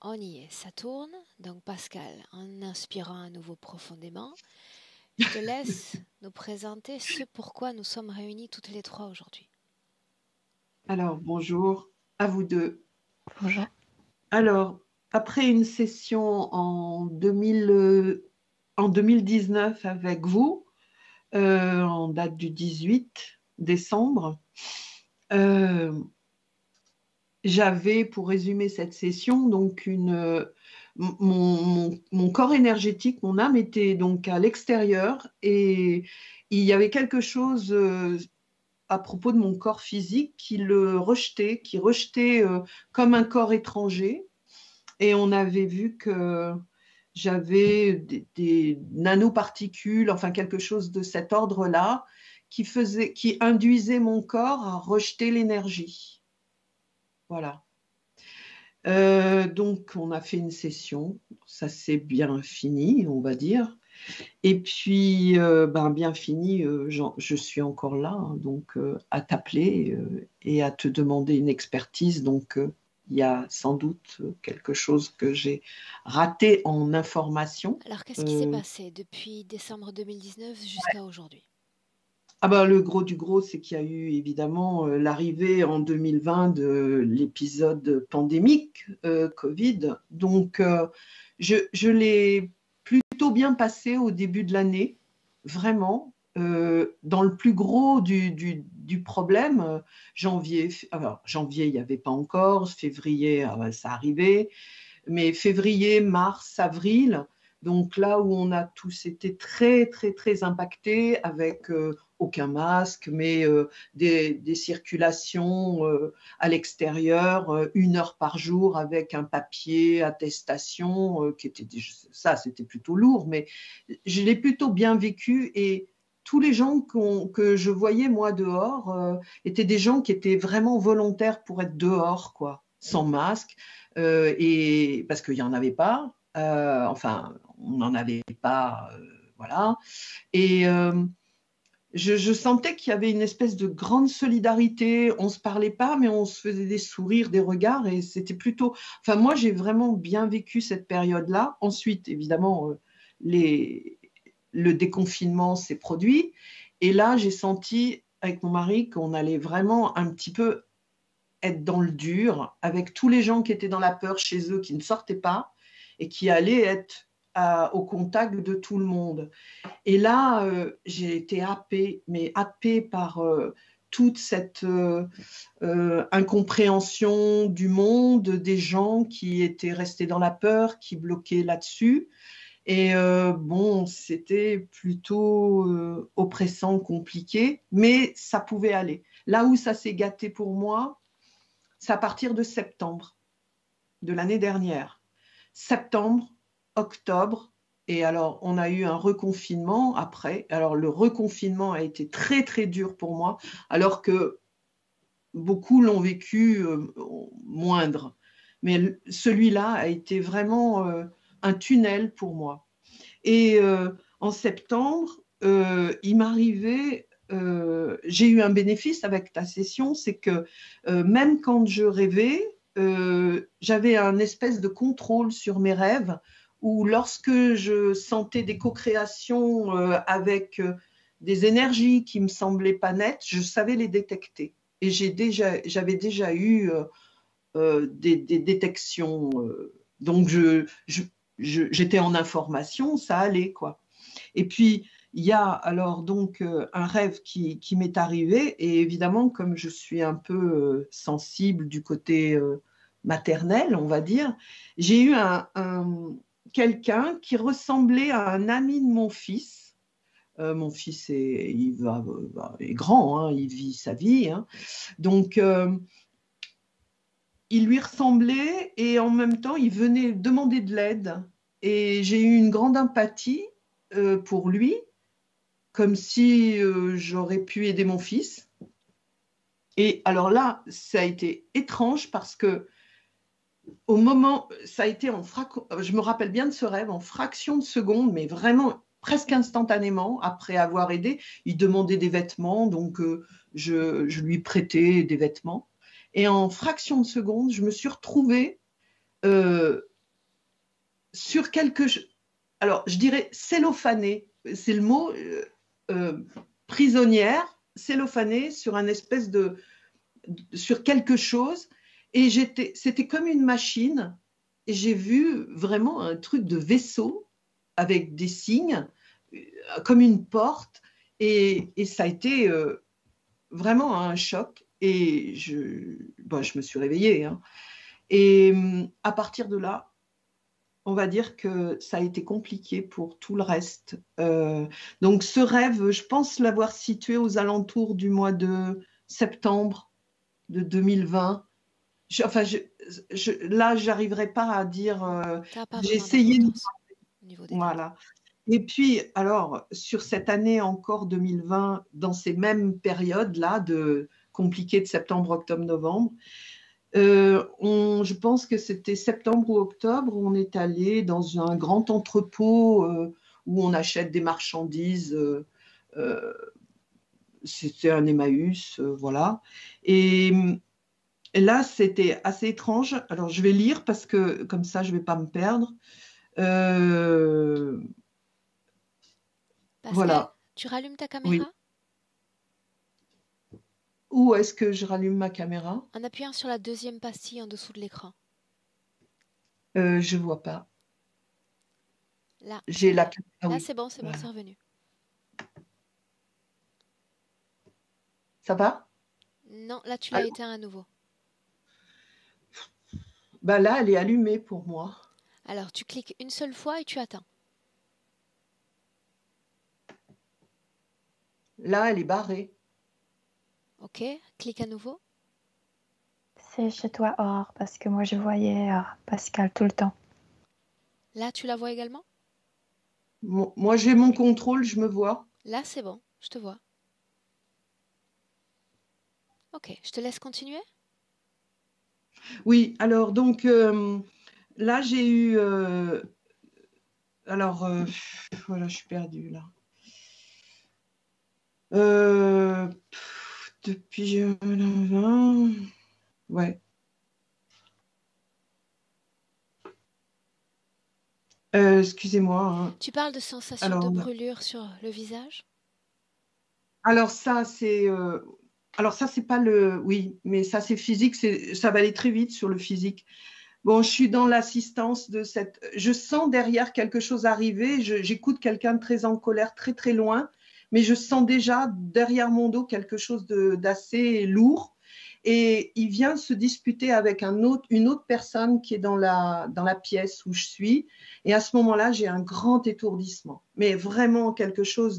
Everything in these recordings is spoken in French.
on y est, ça tourne. Donc Pascal, en inspirant à nouveau profondément, je te laisse nous présenter ce pourquoi nous sommes réunis toutes les trois aujourd'hui. Alors, bonjour à vous deux. Bonjour. Alors, après une session en 2019 avec vous, en date du 18 décembre, euh, j'avais, pour résumer cette session, donc mon corps énergétique, mon âme était donc à l'extérieur et il y avait quelque chose à propos de mon corps physique qui rejetait comme un corps étranger. Et on avait vu que j'avais des nanoparticules, enfin quelque chose de cet ordre-là, qui induisait mon corps à rejeter l'énergie. Voilà. Donc, on a fait une session, ça s'est bien fini, on va dire. Et puis, bien fini, je suis encore là, hein, donc à t'appeler et à te demander une expertise. Donc, il y a sans doute quelque chose que j'ai raté en information. Alors, qu'est-ce qui s'est passé depuis décembre 2019 jusqu'à aujourd'hui? Le gros du gros, c'est qu'il y a eu évidemment l'arrivée en 2020 de l'épisode pandémique Covid. Donc, je l'ai plutôt bien passé au début de l'année, vraiment. Dans le plus gros du problème, janvier, il n'y avait pas encore, février, ça arrivait, mais février, mars, avril, donc là où on a tous été très, très, très impactés avec aucun masque, mais des circulations à l'extérieur, 1 heure par jour avec un papier, attestation, ça c'était plutôt lourd, mais je l'ai plutôt bien vécu et tous les gens que je voyais moi dehors étaient des gens qui étaient vraiment volontaires pour être dehors, quoi, sans masque, et parce qu'il n'y en avait pas, on n'en avait pas, voilà. Et je sentais qu'il y avait une espèce de grande solidarité. On ne se parlait pas, mais on se faisait des sourires, des regards, et c'était plutôt. Enfin, moi, j'ai vraiment bien vécu cette période-là. Ensuite, évidemment, le déconfinement s'est produit, et là, j'ai senti avec mon mari qu'on allait vraiment un petit peu être dans le dur, avec tous les gens qui étaient dans la peur chez eux, qui ne sortaient pas, et qui allaient être au contact de tout le monde. Et là, j'ai été happée par toute cette incompréhension du monde, des gens qui étaient restés dans la peur, qui bloquaient là-dessus. Et c'était plutôt oppressant, compliqué, mais ça pouvait aller. Là où ça s'est gâté pour moi, c'est à partir de septembre de l'année dernière. Septembre, octobre, et alors on a eu un reconfinement après. Alors le reconfinement a été très très dur pour moi, alors que beaucoup l'ont vécu moindre. Mais celui-là a été vraiment un tunnel pour moi. Et en septembre, il m'arrivait, j'ai eu un bénéfice avec ta session, c'est que même quand je rêvais, j'avais un espèce de contrôle sur mes rêves, où lorsque je sentais des co-créations avec des énergies qui me semblaient pas nettes, je savais les détecter. Et j'avais déjà eu des détections. Donc, j'étais en information, ça allait, quoi. Et puis, il y a alors donc un rêve qui m'est arrivé, et évidemment, comme je suis un peu sensible du côté maternel, on va dire, j'ai eu quelqu'un qui ressemblait à un ami de mon fils. Mon fils est grand, hein, il vit sa vie, hein. Donc, il lui ressemblait et en même temps, il venait demander de l'aide. Et j'ai eu une grande empathie pour lui, comme si j'aurais pu aider mon fils. Et alors là, ça a été étrange parce que au moment, ça a été je me rappelle bien de ce rêve, en fraction de seconde, mais vraiment presque instantanément, après avoir aidé, il demandait des vêtements, donc je lui prêtais des vêtements. Et en fraction de seconde, je me suis retrouvée sur quelque chose, alors je dirais cellophané, c'est le mot, prisonnière, cellophanée sur un espèce sur quelque chose, et c'était comme une machine, et j'ai vu vraiment un truc de vaisseau avec des signes, comme une porte, et ça a été vraiment un choc, et je me suis réveillée, hein. Et à partir de là, on va dire que ça a été compliqué pour tout le reste. Donc ce rêve, je pense l'avoir situé aux alentours du mois de septembre de 2020. Là, j'arriverai pas à dire. Ça n'a pas J'ai vraiment essayé. d'importance au niveau des dates. Voilà. Et puis, alors, sur cette année encore 2020, dans ces mêmes périodes-là, compliquées de septembre, octobre, novembre, je pense que c'était septembre ou octobre, où on est allé dans un grand entrepôt où on achète des marchandises. Euh, C'était un Emmaüs, voilà. Et là, c'était assez étrange. Alors, je vais lire parce que comme ça, je ne vais pas me perdre. Euh, Pascal, voilà, tu rallumes ta oui. caméra Où est-ce que je rallume ma caméra? en appuyant sur la deuxième pastille en dessous de l'écran. Je ne vois pas. Là, ça J'ai y la est. caméra. Ah Là, oui, c'est bon, voilà. c'est revenu. Ça va? Non, là, tu l'as Allô. éteint à nouveau. Bah là, elle est allumée pour moi. Alors, tu cliques une seule fois et tu attends. Là, elle est barrée. Ok, clique à nouveau. C'est chez toi, Or, parce que moi je voyais Pascal tout le temps. Là, tu la vois également? Moi, j'ai mon contrôle, je me vois. Là, c'est bon, je te vois. Ok, je te laisse continuer. Oui, alors donc là, j'ai eu. Alors, voilà, je suis perdue là. Depuis. Ouais. Excusez-moi, hein. Tu parles de sensation de Alors, brûlure sur le visage? alors ça, c'est. Alors ça, c'est pas le. Oui, mais ça, c'est physique. Ça va aller très vite sur le physique. Bon, je suis dans l'assistance de cette. Je sens derrière quelque chose arriver. J'écoute quelqu'un de très en colère, très très loin, mais je sens déjà derrière mon dos quelque chose d'assez lourd. Et il vient se disputer avec une autre personne qui est dans la pièce où je suis. Et à ce moment-là, j'ai un grand étourdissement, mais vraiment quelque chose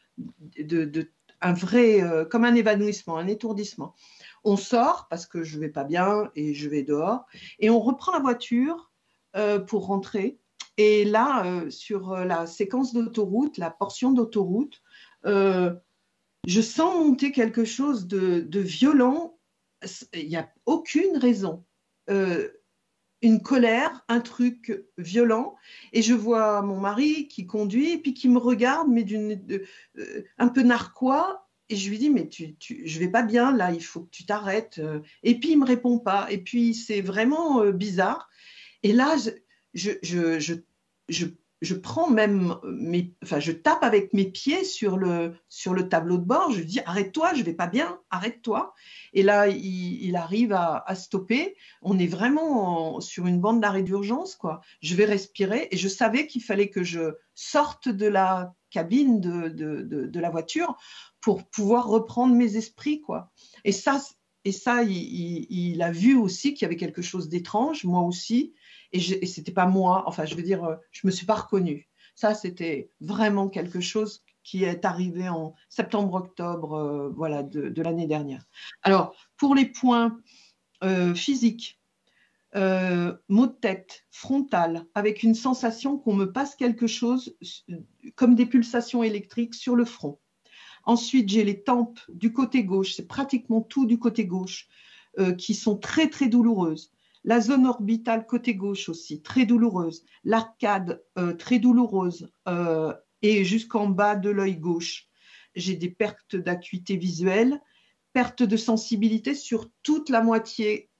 un vrai, comme un évanouissement, un étourdissement. On sort parce que je ne vais pas bien et je vais dehors. Et on reprend la voiture pour rentrer. Et là, sur la séquence d'autoroute, la portion d'autoroute, euh, je sens monter quelque chose de violent. Il n'y a aucune raison. Euh, une colère, un truc violent. Et je vois mon mari qui conduit et puis qui me regarde, mais un peu narquois. Et je lui dis, mais je vais pas bien là, il faut que tu t'arrêtes. Et puis il me répond pas. Et puis c'est vraiment bizarre. Et là, je, je, je, je, je prends même enfin, je tape avec mes pieds sur le tableau de bord. Je lui dis, arrête-toi, je vais pas bien, arrête-toi. Et là, il arrive à stopper. On est vraiment sur une bande d'arrêt d'urgence, quoi. Je vais respirer et je savais qu'il fallait que je sorte de la cabine de la voiture pour pouvoir reprendre mes esprits, quoi. Et ça, il a vu aussi qu'il y avait quelque chose d'étrange, moi aussi, et c'était pas moi, enfin, je veux dire, je me suis pas reconnue. Ça, c'était vraiment quelque chose qui est arrivé en septembre-octobre, voilà, de l'année dernière. Alors, pour les points physiques, maux de tête, frontal, avec une sensation qu'on me passe quelque chose comme des pulsations électriques sur le front. Ensuite, j'ai les tempes du côté gauche, c'est pratiquement tout du côté gauche, qui sont très, très douloureuses. La zone orbitale côté gauche aussi, très douloureuse. L'arcade, très douloureuse. Et jusqu'en bas de l'œil gauche. J'ai des pertes d'acuité visuelle, perte de sensibilité sur toute la moitié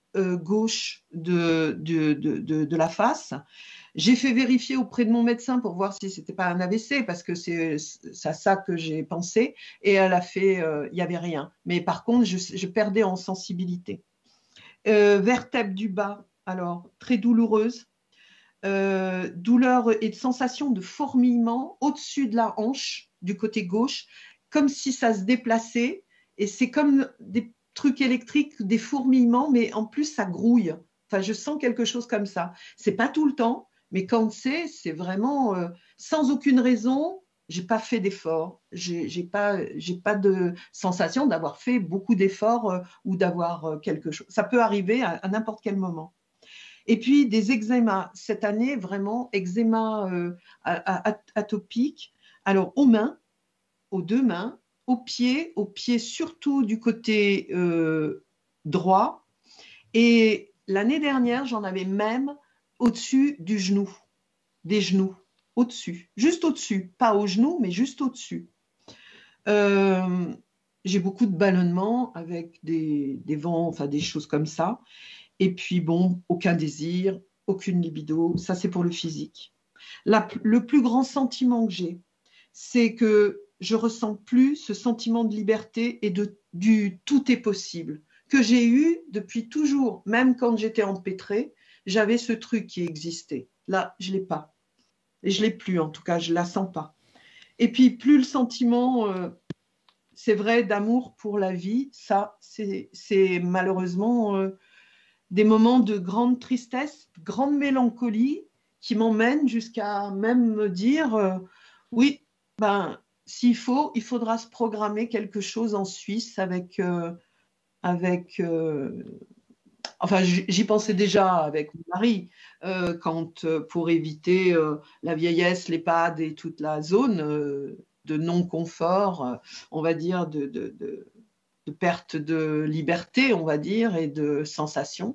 gauche de la face. J'ai fait vérifier auprès de mon médecin pour voir si ce n'était pas un AVC, parce que c'est à ça que j'ai pensé. Et elle a fait, il n'y avait rien. Mais par contre, je perdais en sensibilité. Vertèbre du bas, alors très douloureuse. Douleur et sensation de fourmillement au-dessus de la hanche du côté gauche, comme si ça se déplaçait. Et c'est comme des trucs électriques, des fourmillements, mais en plus ça grouille. Enfin, je sens quelque chose comme ça. C'est pas tout le temps, mais quand c'est vraiment sans aucune raison. J'ai pas fait d'effort. J'ai pas de sensation d'avoir fait beaucoup d'efforts ou d'avoir quelque chose. Ça peut arriver à n'importe quel moment. Et puis des eczémas. Cette année, vraiment, eczéma atopique. Alors, aux mains, aux deux mains, aux pieds surtout du côté droit. Et l'année dernière, j'en avais même au-dessus du genou, des genoux, au-dessus, juste au-dessus, pas au genou, mais juste au-dessus. J'ai beaucoup de ballonnements avec des vents, enfin des choses comme ça. Et puis bon, aucun désir, aucune libido, ça c'est pour le physique. Le plus grand sentiment que j'ai, c'est que je ressens plus ce sentiment de liberté et du tout est possible que j'ai eu depuis toujours, même quand j'étais empêtrée, j'avais ce truc qui existait. Là, je l'ai pas. Et je l'ai plus, en tout cas, je la sens pas. Et puis, plus le sentiment, c'est vrai, d'amour pour la vie, ça, c'est malheureusement des moments de grande tristesse, de grande mélancolie qui m'emmènent jusqu'à même me dire oui, ben, s'il faut, il faudra se programmer quelque chose en Suisse avec enfin, j'y pensais déjà avec mon mari, pour éviter la vieillesse, l'EHPAD et toute la zone de non-confort, on va dire, de perte de liberté, on va dire, et de sensation.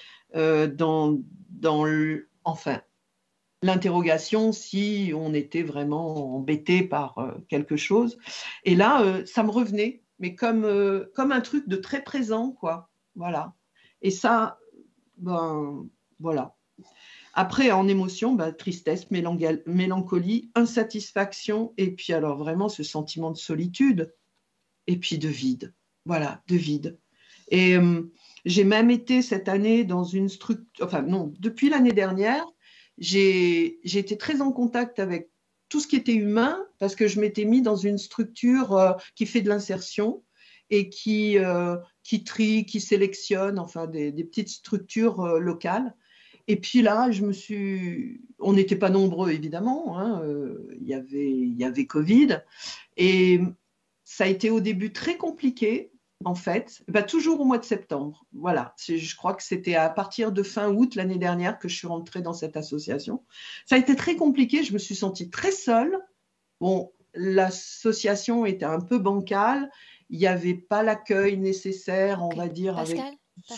Enfin, l'interrogation si on était vraiment embêté par quelque chose. Et là, ça me revenait, mais comme un truc de très présent, quoi. Voilà. Et ça, ben, voilà. Après, en émotion, ben, tristesse, mélancolie, insatisfaction, et puis alors vraiment ce sentiment de solitude, et puis de vide. Voilà, de vide. Et j'ai même été cette année dans une structure, enfin non, depuis l'année dernière, j'ai été très en contact avec tout ce qui était humain parce que je m'étais mis dans une structure qui fait de l'insertion et qui trie, qui sélectionne, enfin des petites structures locales. Et puis là, on n'était pas nombreux évidemment, hein, il y avait Covid et ça a été au début très compliqué. En fait, bah, toujours au mois de septembre. Voilà, je crois que c'était à partir de fin août l'année dernière que je suis rentrée dans cette association. Ça a été très compliqué, je me suis sentie très seule. Bon, l'association était un peu bancale, il n'y avait pas l'accueil nécessaire, on va dire. Pascal,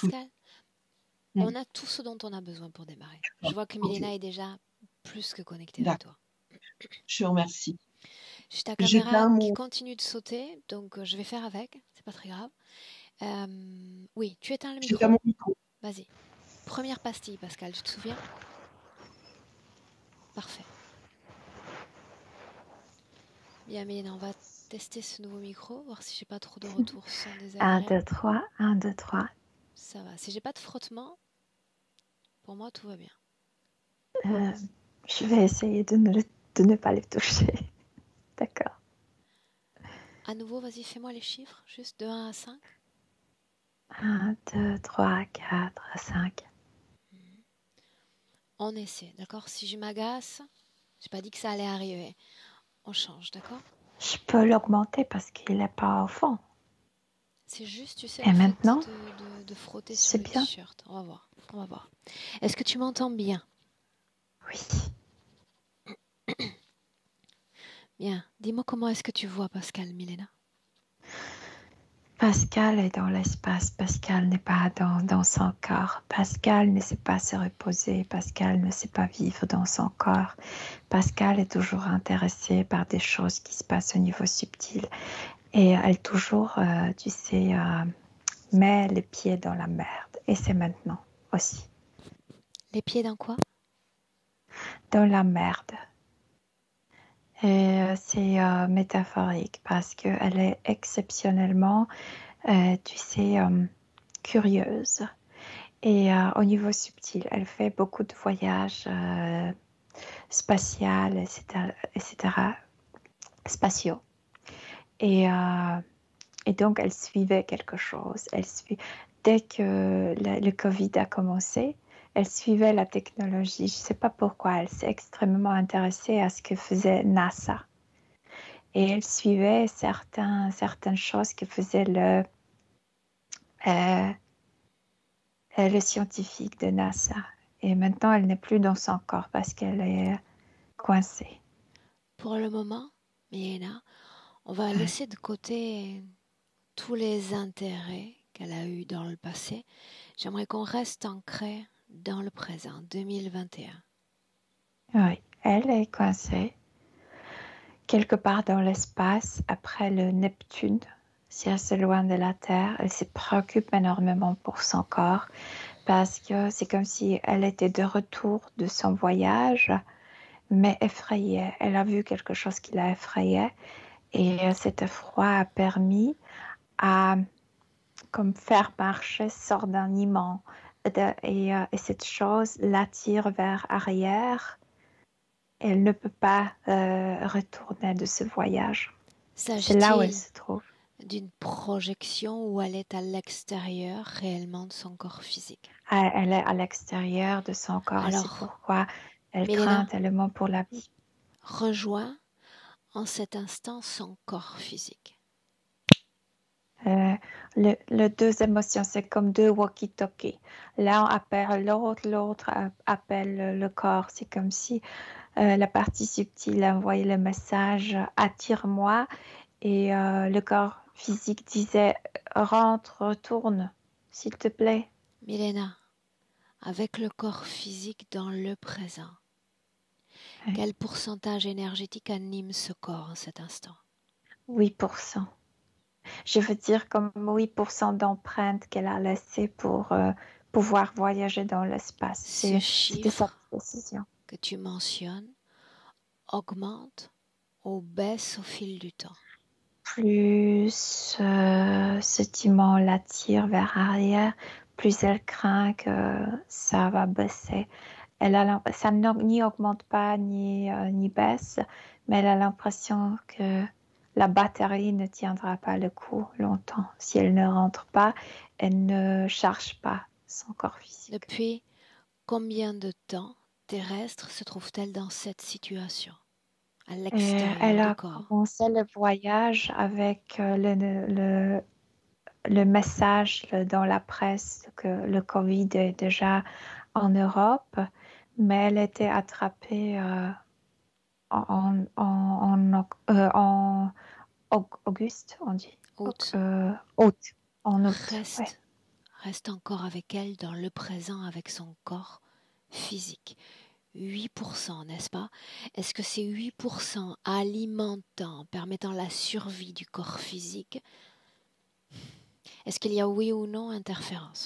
on a tout ce dont on a besoin pour démarrer. Je vois que Milena est déjà plus que connectée avec toi. Je te remercie. J'ai ta caméra qui continue de sauter, donc je vais faire avec, c'est pas très grave. Oui, tu éteins le micro. Vas-y. Première pastille, Pascal, tu te souviens? Parfait. Bien, Milena, on va tester ce nouveau micro, voir si j'ai pas trop de retours sans désagréable. 1, 2, 3, 1, 2, 3. Ça va. Si j'ai pas de frottement, pour moi, tout va bien. Je vais essayer de ne pas les toucher. D'accord. À nouveau, vas-y, fais-moi les chiffres, juste de 1 à 5. 1, 2, 3, 4, 5. On essaie, d'accord? Si je m'agace, j'ai pas dit que ça allait arriver. On change, d'accord? Je peux l'augmenter parce qu'il n'est pas au fond. C'est juste, tu sais, et maintenant, de frotter sur le t-shirt. On va voir. Est-ce que tu m'entends bien? Oui. Bien. Dis-moi comment est-ce que tu vois Pascal, Milena? Pascal est dans l'espace. Pascal n'est pas dans son corps. Pascal ne sait pas se reposer. Pascal ne sait pas vivre dans son corps. Pascal est toujours intéressé par des choses qui se passent au niveau subtil. Et elle toujours, tu sais, met les pieds dans la merde. et c'est maintenant aussi. Les pieds dans quoi? Dans la merde. Et c'est métaphorique parce qu'elle est exceptionnellement, tu sais, curieuse. Et au niveau subtil, elle fait beaucoup de voyages spatiaux, etc., spatiaux. Et donc, elle suivait quelque chose. Dès que le Covid a commencé, elle suivait la technologie. Je ne sais pas pourquoi. Elle s'est extrêmement intéressée à ce que faisait NASA. Et elle suivait certaines choses que faisait le scientifique de NASA. Et maintenant, elle n'est plus dans son corps parce qu'elle est coincée. Pour le moment, Milena, on va laisser de côté tous les intérêts qu'elle a eus dans le passé. J'aimerais qu'on reste ancré dans le présent, 2021. Oui, elle est coincée quelque part dans l'espace après le Neptune. Si assez loin de la Terre, elle se préoccupe énormément pour son corps parce que c'est comme si elle était de retour de son voyage, mais effrayée. Elle a vu quelque chose qui l'a effrayée et cet effroi a permis à comme faire marcher sort d'un immense et cette chose l'attire vers arrière. Elle ne peut pas retourner de ce voyage. C'est là où elle se trouve. D'une projection où elle est à l'extérieur réellement de son corps physique? Elle est à l'extérieur de son corps. Alors, c'est pourquoi elle craint tellement pour la vie. Rejoins en cet instant son corps physique. Les deux émotions, c'est comme deux walkie-talkies. L'un appelle l'autre appelle le corps. C'est comme si la partie subtile envoyait le message « attire-moi » et le corps physique disait « rentre, retourne, s'il te plaît ». Milena, avec le corps physique dans le présent, quel pourcentage énergétique anime ce corps en cet instant? 8%. Je veux dire comme 8% d'empreintes qu'elle a laissées pour pouvoir voyager dans l'espace. Ce chiffre que tu mentionnes augmente ou baisse au fil du temps? Plus ce timon l'attire vers arrière, plus elle craint que ça va baisser. Ça n'y augmente pas ni baisse, mais elle a l'impression que la batterie ne tiendra pas le coup longtemps. Si elle ne rentre pas, elle ne charge pas son corps physique. Depuis combien de temps terrestre se trouve-t-elle dans cette situation, à l'extérieur elle du a corps? commencé le voyage avec le message dans la presse que le Covid est déjà en Europe, mais elle était attrapée en auguste, on dit. Août. En août. Reste encore avec elle dans le présent, avec son corps physique. 8%, n'est-ce pas? Est-ce que ces 8% alimentant, permettant la survie du corps physique, est-ce qu'il y a oui ou non interférence?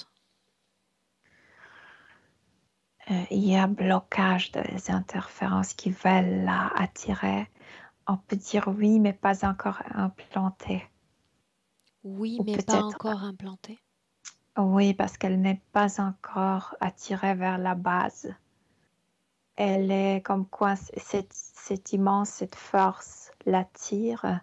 Il y a blocage des interférences qui veulent la attirer. On peut dire oui, mais pas encore implanté. Oui, mais pas encore implantée? Oui, parce qu'elle n'est pas encore attirée vers la base. Elle est comme quoi cette immense, cette force l'attire,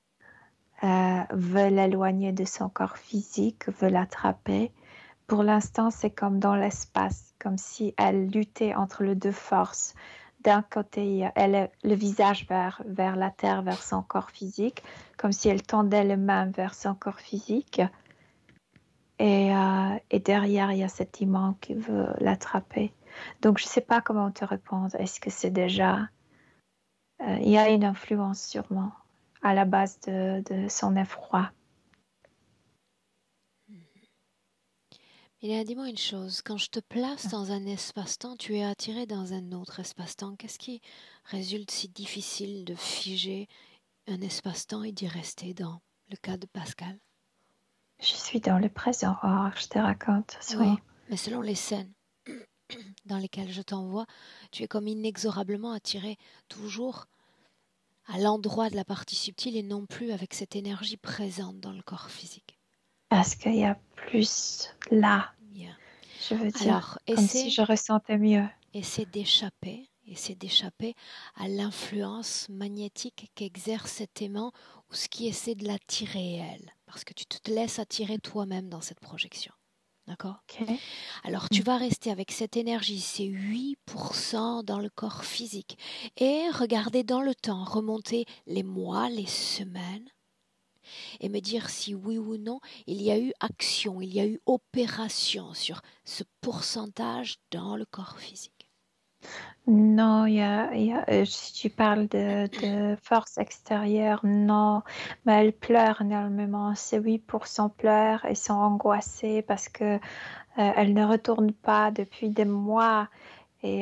veut l'éloigner de son corps physique, veut l'attraper. Pour l'instant, c'est comme dans l'espace, comme si elle luttait entre les deux forces. D'un côté, elle a le visage vers la terre, vers son corps physique, comme si elle tendait les mains vers son corps physique. Et derrière, il y a cet immense qui veut l'attraper. Donc, je ne sais pas comment te répondre. Est-ce que c'est déjà... il y a une influence sûrement à la base de son effroi. Mais dis-moi une chose, quand je te place dans un espace-temps, tu es attiré dans un autre espace-temps. Qu'est-ce qui résulte si difficile de figer un espace-temps et d'y rester dans le cas de Pascal? Je suis dans le présent, je te raconte. Oui, Mais selon les scènes dans lesquelles je t'envoie, tu es comme inexorablement attiré toujours à l'endroit de la partie subtile et non plus avec cette énergie présente dans le corps physique. Parce qu'il y a plus là, Bien. je veux dire, Alors, comme si je ressentais mieux. essaie d'échapper à l'influence magnétique qu'exerce cet aimant ou ce qui essaie de l'attirer elle, parce que tu te laisses attirer toi-même dans cette projection. D'accord ? Okay. Alors tu vas rester avec cette énergie, c'est 8% dans le corps physique, et regarder dans le temps, remonter les mois, les semaines, et me dire si oui ou non il y a eu action, il y a eu opération sur ce pourcentage dans le corps physique. Non, si tu parles de force extérieure, non, mais elles pleurent énormément. Ces 8% pleurent et sont angoissées parce que elles ne retournent pas depuis des mois. Et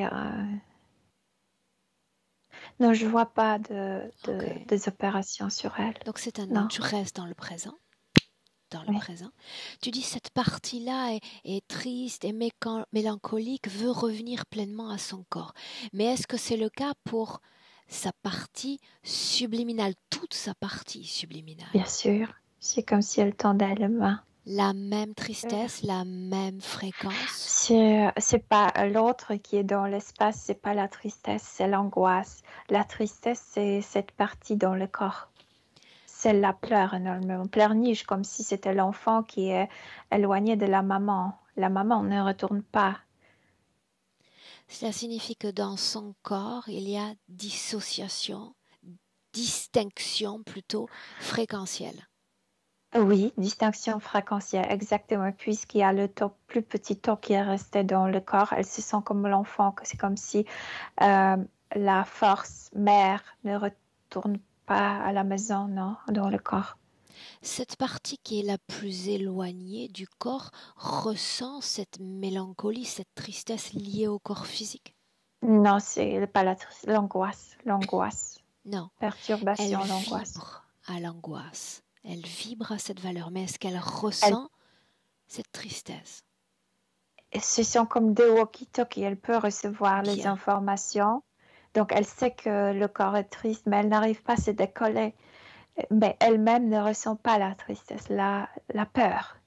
non, je vois pas des opérations sur elles. Donc c'est un non, Non. tu restes dans le présent. Dans le Oui. présent. Tu dis cette partie-là est triste et mélancolique, veut revenir pleinement à son corps. Mais est-ce que c'est le cas pour sa partie subliminale, toute sa partie subliminale? Bien sûr, c'est comme si elle tendait la main. La même tristesse, la même fréquence? C'est pas l'autre qui est dans l'espace, c'est pas la tristesse, c'est l'angoisse. La tristesse, c'est cette partie dans le corps. Celle-là pleure énormément, pleurniche, comme si c'était l'enfant qui est éloigné de la maman. La maman ne retourne pas. Cela signifie que dans son corps, il y a dissociation, distinction plutôt fréquentielle. Oui, distinction fréquentielle, exactement. Puisqu'il y a le plus petit taux qui est resté dans le corps, elle se sent comme l'enfant, que c'est comme si la force mère ne retourne pas à la maison, non, dans le corps. Cette partie qui est la plus éloignée du corps ressent cette mélancolie, cette tristesse liée au corps physique? Non, c'est pas l'angoisse, Non, elle perturbation, l'angoisse. vibre à l'angoisse, elle vibre à cette valeur, mais est-ce qu'elle ressent cette tristesse? Ce sont comme deux walkie-talkies, elle peut recevoir les Bien. informations. Donc, elle sait que le corps est triste, mais elle n'arrive pas à se décoller. Mais elle-même ne ressent pas la tristesse, la peur.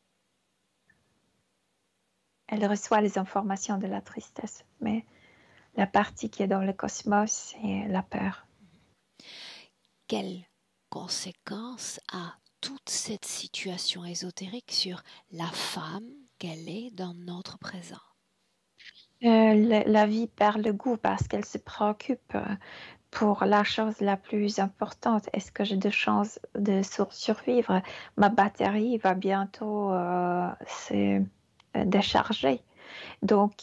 Elle reçoit les informations de la tristesse, mais la partie qui est dans le cosmos, c'est la peur. Quelles conséquences a toute cette situation ésotérique sur la femme qu'elle est dans notre présent? La vie perd le goût parce qu'elle se préoccupe pour la chose la plus importante. Est-ce que j'ai de chances de survivre? Ma batterie va bientôt se décharger. Donc,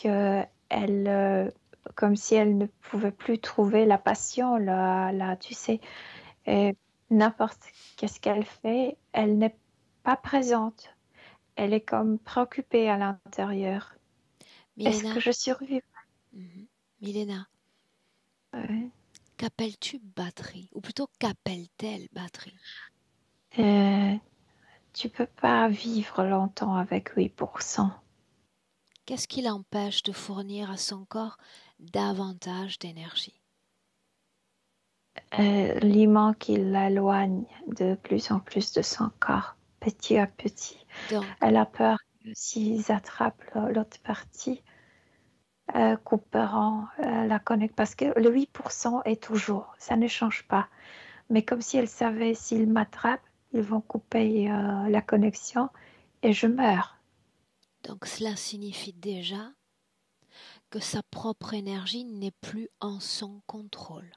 comme si elle ne pouvait plus trouver la passion, tu sais, n'importe qu'est-ce qu'elle fait, elle n'est pas présente. Elle est comme préoccupée à l'intérieur. Est-ce Milena, que je survivrai? Milena, Ouais. qu'appelles-tu batterie? Ou plutôt qu'appelle-t-elle batterie? Tu peux pas vivre longtemps avec 8%. Qu'est-ce qui l'empêche de fournir à son corps davantage d'énergie? L'aimant qui l'éloigne de plus en plus de son corps, petit à petit. Donc, Elle a peur que s'ils attrapent l'autre partie, couperont la connexion. Parce que le 8% est toujours, ça ne change pas. Mais comme si elle savait, s'ils m'attrapent, ils vont couper la connexion et je meurs. donc cela signifie déjà que sa propre énergie n'est plus en son contrôle.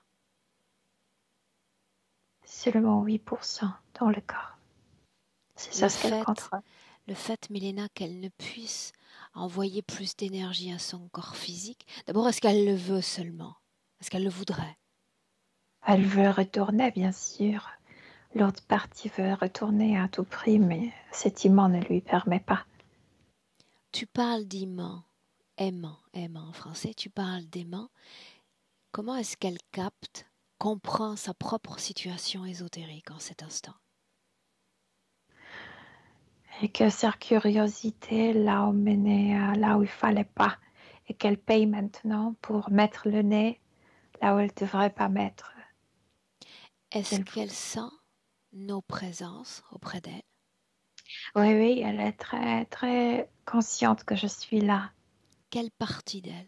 Seulement 8% dans le corps. C'est ça ce qu'elle contrôle. Le fait, Milena, qu'elle ne puisse envoyer plus d'énergie à son corps physique, d'abord, est-ce qu'elle le veut seulement? Est-ce qu'elle le voudrait? Elle veut retourner, bien sûr. L'autre partie veut retourner à tout prix, mais cet aimant ne lui permet pas. Tu parles d'aimant, aimant en français, tu parles d'aimant. Comment est-ce qu'elle capte, comprend sa propre situation ésotérique en cet instant? Et que sa curiosité l'a emmenée là où il fallait pas. Et qu'elle paye maintenant pour mettre le nez là où elle ne devrait pas mettre. Est-ce qu'elle sent nos présences auprès d'elle? Oui, oui, elle est très, très consciente que je suis là. Quelle partie d'elle?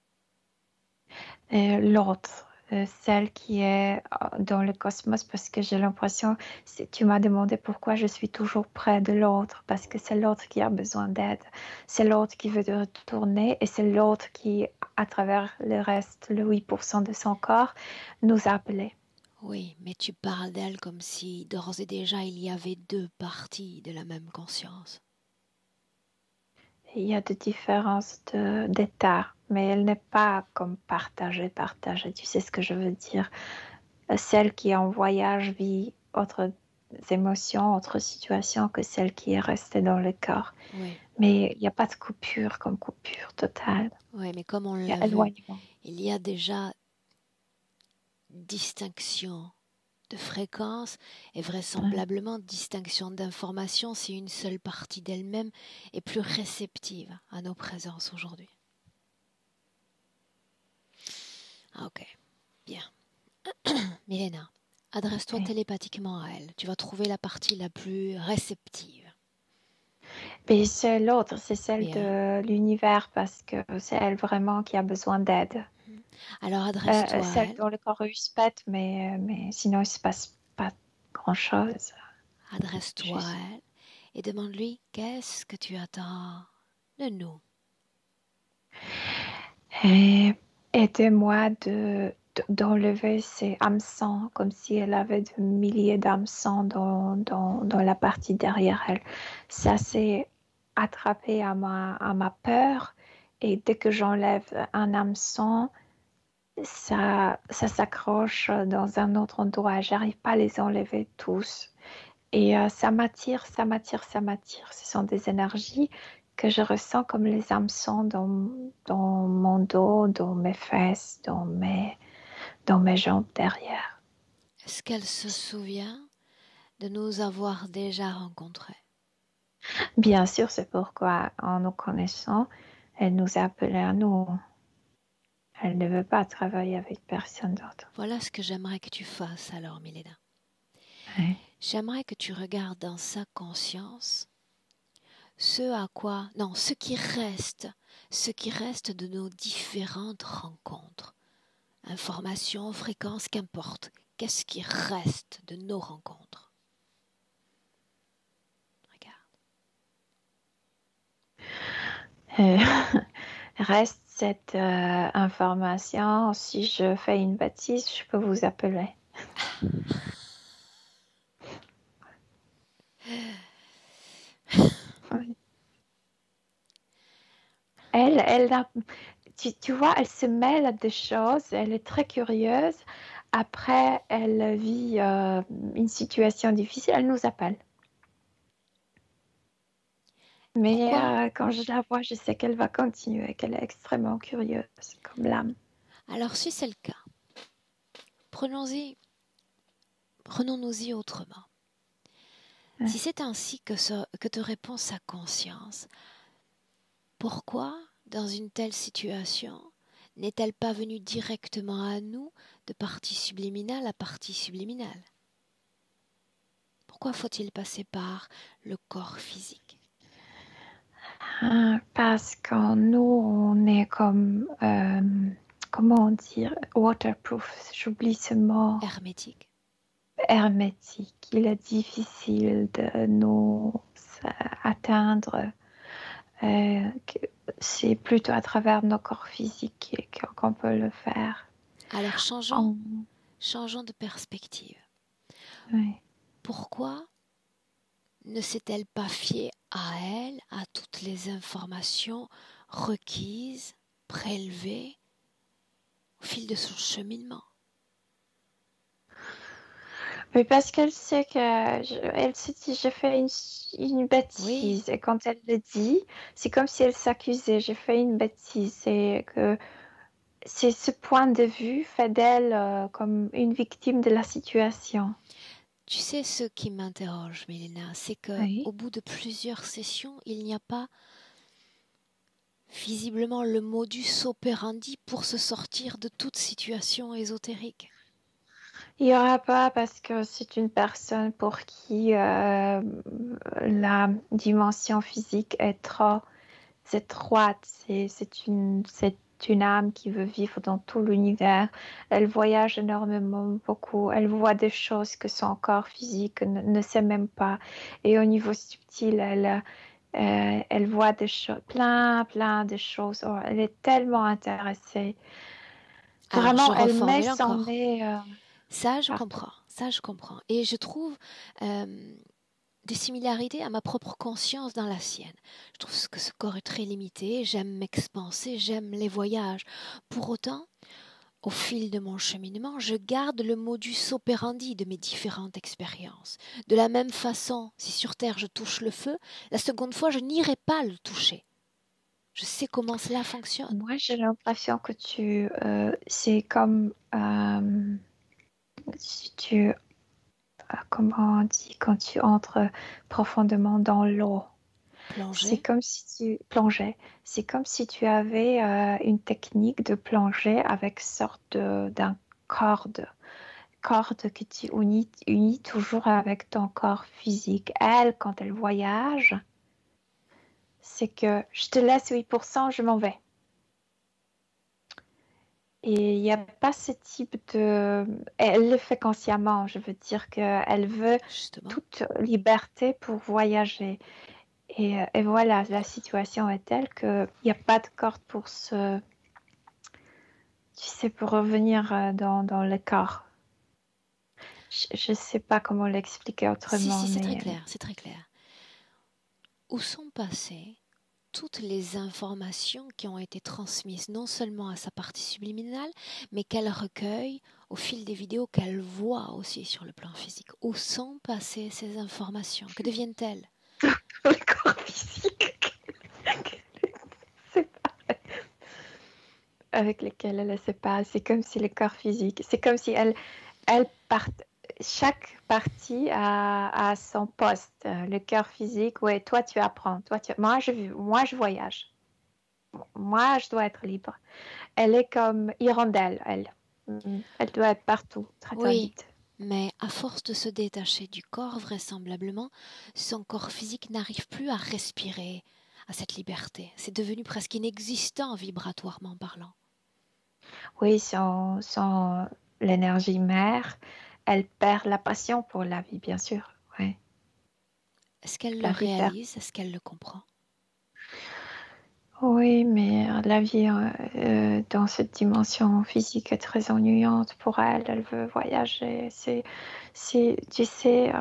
L'autre, celle qui est dans le cosmos, parce que j'ai l'impression, tu m'as demandé pourquoi je suis toujours près de l'autre, parce que c'est l'autre qui a besoin d'aide, c'est l'autre qui veut retourner et c'est l'autre qui, à travers le reste, le 8% de son corps, nous a appelés. Oui, mais tu parles d'elle comme si d'ores et déjà il y avait deux parties de la même conscience. Il y a des différences d'état, mais elle n'est pas comme partagée. Tu sais ce que je veux dire. Celle qui est en voyage vit autres émotions, autres situations que celle qui est restée dans le corps. Oui. Mais il n'y a pas de coupure comme coupure totale. Oui, mais comme on Il y l'a a vu, éloignement. il y a déjà distinction de fréquence et vraisemblablement distinction d'information si une seule partie d'elle-même est plus réceptive à nos présences aujourd'hui. Ah, ok, bien. Milena, adresse-toi télépathiquement à elle. Tu vas trouver la partie la plus réceptive. Mais c'est l'autre, c'est celle Bien. de l'univers parce que c'est elle vraiment qui a besoin d'aide. Alors adresse-toi à Celle elle. dont le corps pète, mais sinon il ne se passe pas grand-chose. Adresse-toi à elle et demande-lui qu'est-ce que tu attends de nous. Et aidez-moi d'enlever ces hameçons, comme si elle avait des milliers d'hameçons dans la partie derrière elle. Ça s'est attrapé à ma peur et dès que j'enlève un hameçon, ça s'accroche dans un autre endroit. J'arrive pas à les enlever tous. Et ça m'attire, ça m'attire, ça m'attire. Ce sont des énergies que je ressens comme les hameçons dans mon dos, dans mes fesses, dans mes jambes derrière. Est-ce qu'elle se souvient de nous avoir déjà rencontrés? Bien sûr, c'est pourquoi, en nous connaissant, elle nous a appelés à nous. Elle ne veut pas travailler avec personne d'autre. Voilà ce que j'aimerais que tu fasses alors, Milena. Ouais. J'aimerais que tu regardes dans sa conscience ce qui reste de nos différentes rencontres. Informations, fréquences, qu'importe. Qu'est-ce qui reste de nos rencontres? Regarde. Reste cette information. Si je fais une bêtise, je peux vous appeler. Tu vois, elle se mêle à des choses, elle est très curieuse. Après, elle vit une situation difficile, elle nous appelle. Mais quand je la vois, je sais qu'elle va continuer, qu'elle est extrêmement curieuse, comme l'âme. Alors, si c'est le cas, prenons-nous-y autrement. Si c'est ainsi que te répond sa conscience, pourquoi, dans une telle situation, n'est-elle pas venue directement à nous de partie subliminale à partie subliminale? Pourquoi faut-il passer par le corps physique? Parce que nous, on est comme, comment dire, waterproof, j'oublie ce mot. Hermétique. Hermétique. Il est difficile de nous atteindre. C'est plutôt à travers nos corps physiques qu'on peut le faire. Alors changeons de perspective. Oui. Pourquoi ne s'est-elle pas fiée à elle, à toutes les informations requises, prélevées au fil de son cheminement? Mais parce qu'elle sait elle se dit j'ai fait une bêtise. Oui. Et quand elle le dit, c'est comme si elle s'accusait, j'ai fait une bêtise. Et que c'est ce point de vue fait d'elle comme une victime de la situation. Tu sais, ce qui m'interroge, Mélina, c'est qu'au Oui. bout de plusieurs sessions, il n'y a pas visiblement le modus operandi pour se sortir de toute situation ésotérique. Il n'y aura pas parce que c'est une personne pour qui la dimension physique est trop étroite. C'est une âme qui veut vivre dans tout l'univers. Elle voyage énormément, beaucoup. Elle voit des choses que son corps physique ne sait même pas. Et au niveau subtil, elle voit des choses, plein de choses. Oh, elle est tellement intéressée. Alors, je Vraiment, elle met reformule son encore. nez Ça, je partout. comprends. Ça, je comprends. Et je trouve des similarités à ma propre conscience dans la sienne. Je trouve que ce corps est très limité. J'aime m'expanser, j'aime les voyages. Pour autant, au fil de mon cheminement, je garde le modus operandi de mes différentes expériences. De la même façon, si sur Terre je touche le feu, la seconde fois, je n'irai pas le toucher. Je sais comment cela fonctionne. Moi, j'ai l'impression que c'est comme si tu, comment on dit, quand tu entres profondément dans l'eau. C'est Plonger. comme si tu plongeais. C'est comme si tu avais une technique de plonger avec sorte d'un corde que tu unis toujours avec ton corps physique. Elle, quand elle voyage, c'est que je te laisse 8%, je m'en vais. Et il n'y a pas ce type de... Elle le fait consciemment, je veux dire qu'elle veut Justement. toute liberté pour voyager. Et voilà, la situation est telle qu'il n'y a pas de corde pour tu sais, pour revenir dans le corps. Je ne sais pas comment l'expliquer autrement, Si, c'est très mais clair, c'est très clair. Où sont passées toutes les informations qui ont été transmises non seulement à sa partie subliminale, mais qu'elle recueille au fil des vidéos qu'elle voit aussi sur le plan physique. Où sont passées ces informations? Que deviennent-elles? le corps physique, c'est pas avec lequel elle ne sait pas. C'est comme si le corps physique, c'est comme si elle part, chaque partie a son poste. Le cœur physique, ouais, toi tu apprends, moi je voyage. Moi je dois être libre. Elle est comme hirondelle, elle. Elle doit être partout, très Oui, vite. mais à force de se détacher du corps, vraisemblablement, son corps physique n'arrive plus à respirer à cette liberté. C'est devenu presque inexistant vibratoirement parlant. Oui, sans l'énergie mère, elle perd la passion pour la vie, bien sûr. Ouais. Est-ce qu'elle le La vie perd. réalise? Est-ce qu'elle le comprend? Oui, mais la vie dans cette dimension physique est très ennuyante pour elle. Elle veut voyager. Tu sais,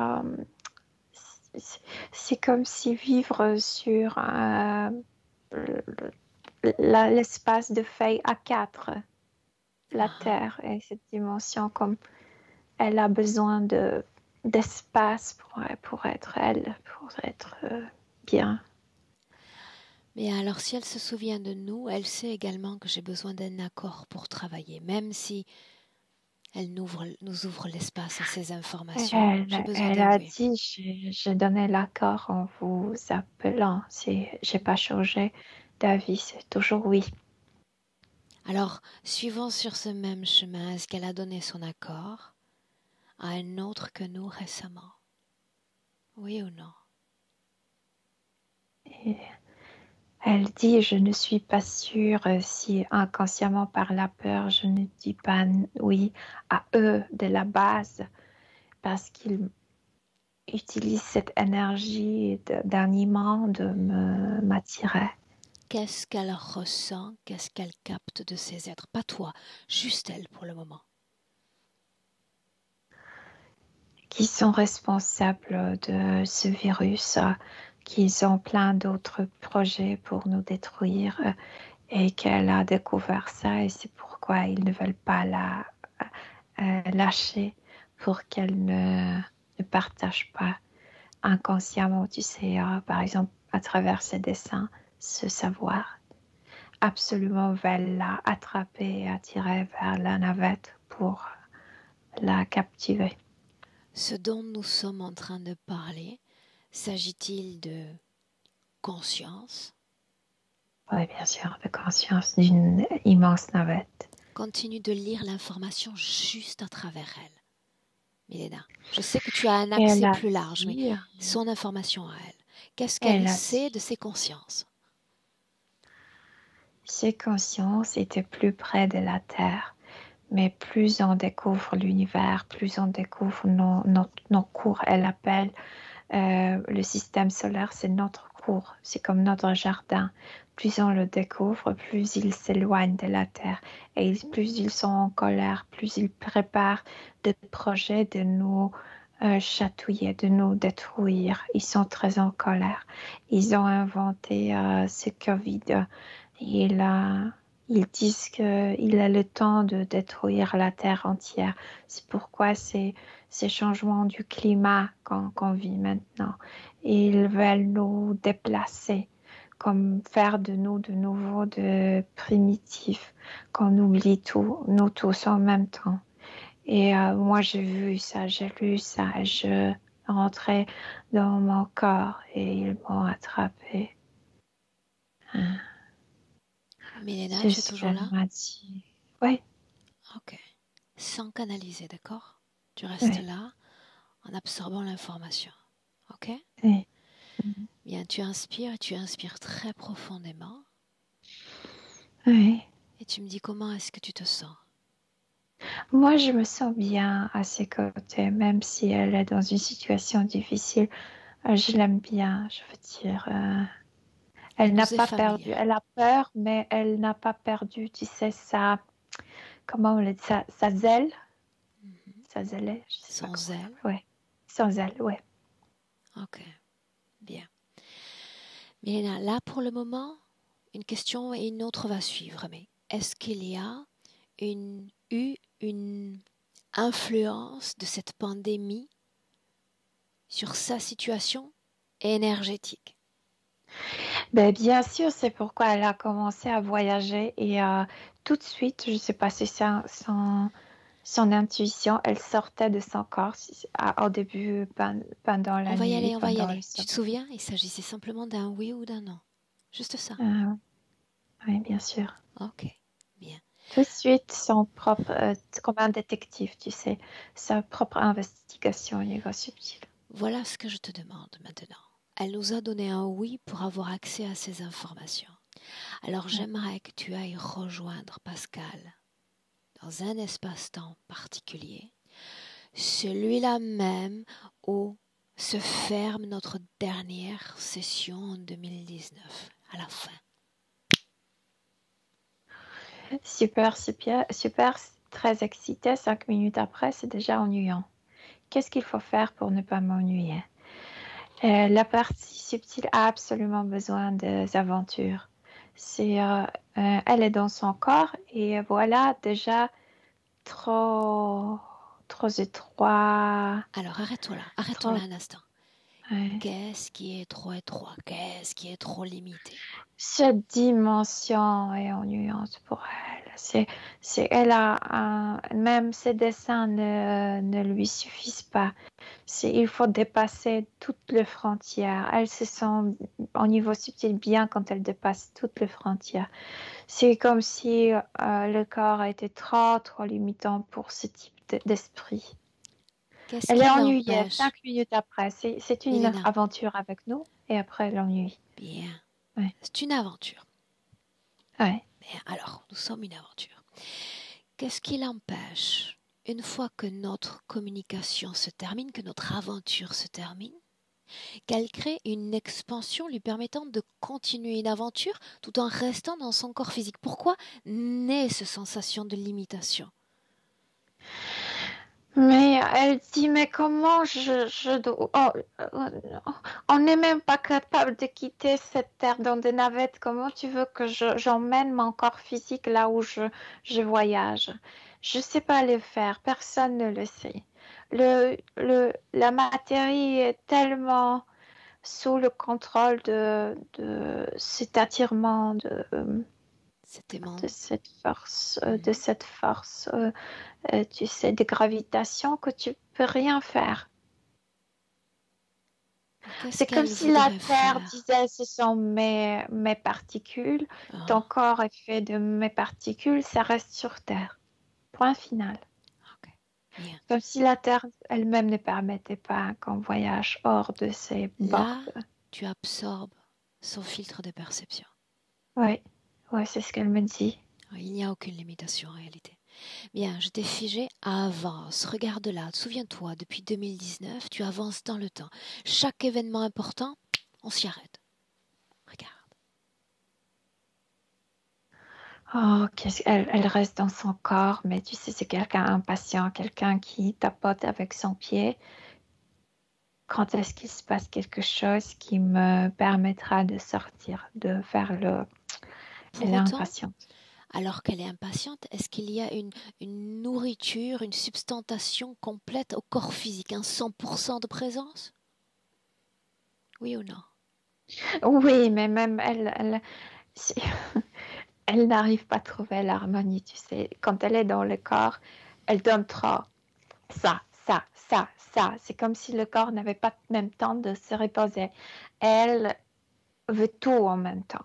c'est comme si vivre sur l'espace de feuille A4, la Ah, Terre et cette dimension, comme elle a besoin d'espace pour être elle, pour être bien. mais alors, si elle se souvient de nous, elle sait également que j'ai besoin d'un accord pour travailler, même si elle nous ouvre l'espace à ces informations. J'ai besoin Elle d'un a oui. dit, j'ai donné l'accord en vous appelant. J'ai pas changé d'avis, c'est toujours oui. Alors, suivons sur ce même chemin, est-ce qu'elle a donné son accord à un autre que nous récemment? Oui ou non? Et elle dit, je ne suis pas sûre si inconsciemment par la peur, je ne dis pas oui à eux de la base parce qu'ils utilisent cette énergie d'animant de m'attirer. Qu'est-ce qu'elle ressent? Qu'est-ce qu'elle capte de ces êtres? Pas toi, juste elle pour le moment. Qui sont responsables de ce virus, qui ont plein d'autres projets pour nous détruire et qu'elle a découvert ça et c'est pourquoi ils ne veulent pas la lâcher pour qu'elle ne partage pas inconsciemment, tu sais, par exemple, à travers ses dessins, ce savoir. Absolument veulent la attraper et attirer vers la navette pour la captiver. Ce dont nous sommes en train de parler, s'agit-il de conscience? Oui, bien sûr, de conscience d'une immense navette. Continue de lire l'information juste à travers elle. Milena, je sais que tu as un Et elle accès a plus large, mais dit, son information à elle. Qu'est-ce elle qu'elle a sait dit, de ses consciences? ces consciences étaient plus près de la Terre. Mais plus on découvre l'univers, plus on découvre nos cours. Elle appelle le système solaire, c'est notre cours, c'est comme notre jardin. Plus on le découvre, plus il s'éloigne de la Terre. Et plus ils sont en colère, plus ils préparent des projets de nous chatouiller, de nous détruire. Ils sont très en colère. Ils ont inventé ce Covid. Et là, ils disent qu'il a le temps de détruire la Terre entière. C'est pourquoi ces changements du climat qu'on vit maintenant. Et ils veulent nous déplacer, comme faire de nous de nouveau de primitifs, qu'on oublie tout, nous tous en même temps. Et moi, j'ai vu ça, j'ai lu ça, je rentrais dans mon corps et ils m'ont attrapé. Milena, C'est tu es ce toujours qu'elle là? m'a dit. Oui, Ok. Sans canaliser, d'accord? Tu restes oui, là en absorbant l'information. Ok? oui. Bien, tu inspires très profondément. Oui. Et tu me dis comment est-ce que tu te sens? Moi, je me sens bien à ses côtés, même si elle est dans une situation difficile. Je l'aime bien, je veux dire. Elle Elle n'a nous est pas perdu. familière. Elle a peur, mais elle n'a pas perdu, tu sais, comment on le dit, sa zèle, Mhm. sa zèle, je sais pas Sans comment elle. on l'appelle. Ouais, sans zèle, ouais. Ok, bien. Milena, là pour le moment, une question et une autre va suivre. Mais est-ce qu'il y a eu une influence de cette pandémie sur sa situation énergétique? Ben, bien sûr, c'est pourquoi elle a commencé à voyager et tout de suite, je sais pas si c'est son intuition, elle sortait de son corps au début, pendant On la va y nuit, aller, on va y pendant le aller. Tu te sommeil. souviens? Il s'agissait simplement d'un oui ou d'un non. Juste ça. Oui, bien sûr. Ok, bien. Tout de suite, son propre, comme un détective, tu sais, sa propre investigation au niveau subtil. Voilà ce que je te demande maintenant. Elle nous a donné un oui pour avoir accès à ces informations. Alors Ouais. j'aimerais que tu ailles rejoindre Pascal dans un espace-temps particulier, celui-là même où se ferme notre dernière session en 2019, à la fin. Super, super, super, très excité. 5 minutes après, c'est déjà ennuyant. Qu'est-ce qu'il faut faire pour ne pas m'ennuyer? La partie subtile a absolument besoin des aventures. Elle est dans son corps et voilà déjà trop, trop étroit, Alors arrête-toi trop. là un instant. Ouais. Qu'est-ce qui est trop étroit? Qu'est-ce qui est trop limité? Cette dimension est ennuyante pour elle. Elle a même ses dessins ne lui suffisent pas. Il faut dépasser toutes les frontières. Elle se sent au niveau subtil bien quand elle dépasse toutes les frontières. C'est comme si le corps a été trop, trop limitant pour ce type d'esprit. Qu'est-ce Elle est qui ennuyée l'empêche? 5 minutes après. C'est une Milena, aventure avec nous et après l'ennui. bien. Ouais. C'est une aventure. Ouais. Bien, alors, nous sommes une aventure. Qu'est-ce qui l'empêche, une fois que notre communication se termine, que notre aventure se termine, qu'elle crée une expansion lui permettant de continuer une aventure tout en restant dans son corps physique? Pourquoi naît cette sensation de limitation? Mais elle dit, mais comment on n'est même pas capable de quitter cette terre dans des navettes. Comment tu veux que j'emmène mon corps physique là où je voyage? Je sais pas le faire. Personne ne le sait. La matière est tellement sous le contrôle de cet attirement C'était mon... de cette force, tu sais, de gravitation que tu peux rien faire. Qu'est-ce C'est comme qu'elle si la voudrait Terre faire? disait, ce sont mes particules, ton Ah, corps est fait de mes particules, ça reste sur Terre. Point final. ok, bien. Comme si la Terre elle-même ne permettait pas qu'on voyage hors de ses Là, bornes. tu absorbes son filtre de perception. Oui, ouais, c'est ce qu'elle me dit. Il n'y a aucune limitation en réalité. Bien, je t'ai figé, avance, regarde là, souviens-toi, depuis 2019, tu avances dans le temps. Chaque événement important, on s'y arrête. Regarde. Oh, elle reste dans son corps, mais tu sais, c'est quelqu'un impatient, quelqu'un qui tapote avec son pied. Quand est-ce qu'il se passe quelque chose qui me permettra de sortir, de faire le... Pour Elle est autant, impatiente. alors qu'elle est impatiente, est-ce qu'il y a une nourriture, une substantation complète au corps physique, un 100% de présence? Oui ou non? Oui, mais même si- elle n'arrive pas à trouver l'harmonie, tu sais. Quand elle est dans le corps, elle donne trop. Ça. C'est comme si le corps n'avait pas même temps de se reposer. Elle veut tout en même temps.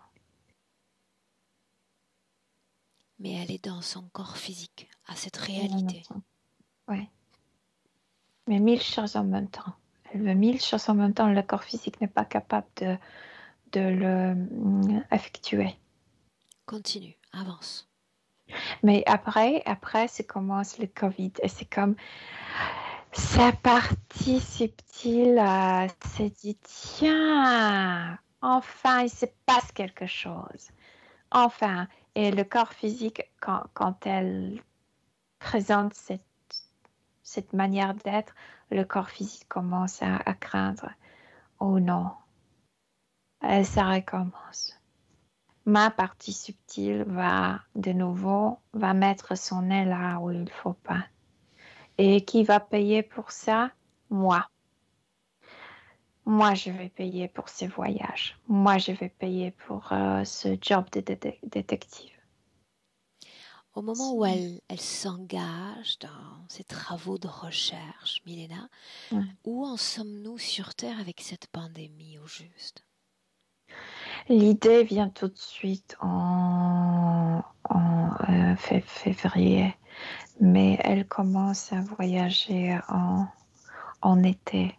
Mais elle est dans son corps physique, à cette En même réalité. temps. Ouais. Mais 1000 choses en même temps. Elle veut 1000 choses en même temps. Le corps physique n'est pas capable de le effectuer. Continue, avance. Mais après, se commence le Covid et c'est comme sa partie subtile s'est dit tiens, enfin il se passe quelque chose. Enfin, et le corps physique, quand elle présente cette manière d'être, le corps physique commence à craindre. Oh non, ça recommence. Ma partie subtile va de nouveau, va mettre son nez là où il ne faut pas. Et qui va payer pour ça? Moi. Moi, je vais payer pour ces voyages. Moi, je vais payer pour ce job de détective. Au moment où elle s'engage dans ses travaux de recherche, Milena, où en sommes-nous sur Terre avec cette pandémie au juste? L'idée vient tout de suite en février, mais elle commence à voyager en été,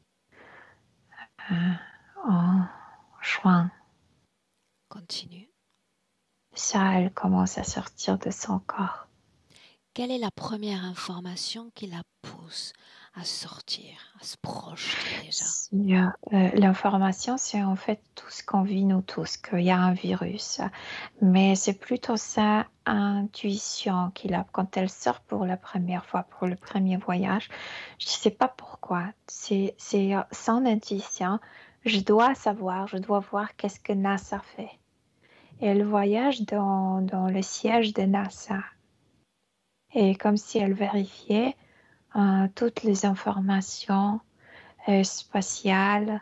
en juin. Continue. Ça, elle commence à sortir de son corps. Quelle est la première information qui la pousse à sortir, à se projeter déjà? L'information, c'est en fait tout ce qu'on vit nous tous, qu'il y a un virus. Mais c'est plutôt sa intuition qu'il a quand elle sort pour la première fois, pour le premier voyage. Je ne sais pas pourquoi. C'est son intuition. Je dois savoir, je dois voir qu'est-ce que NASA fait. Et elle voyage dans le siège de NASA. Et comme si elle vérifiait toutes les informations spatiales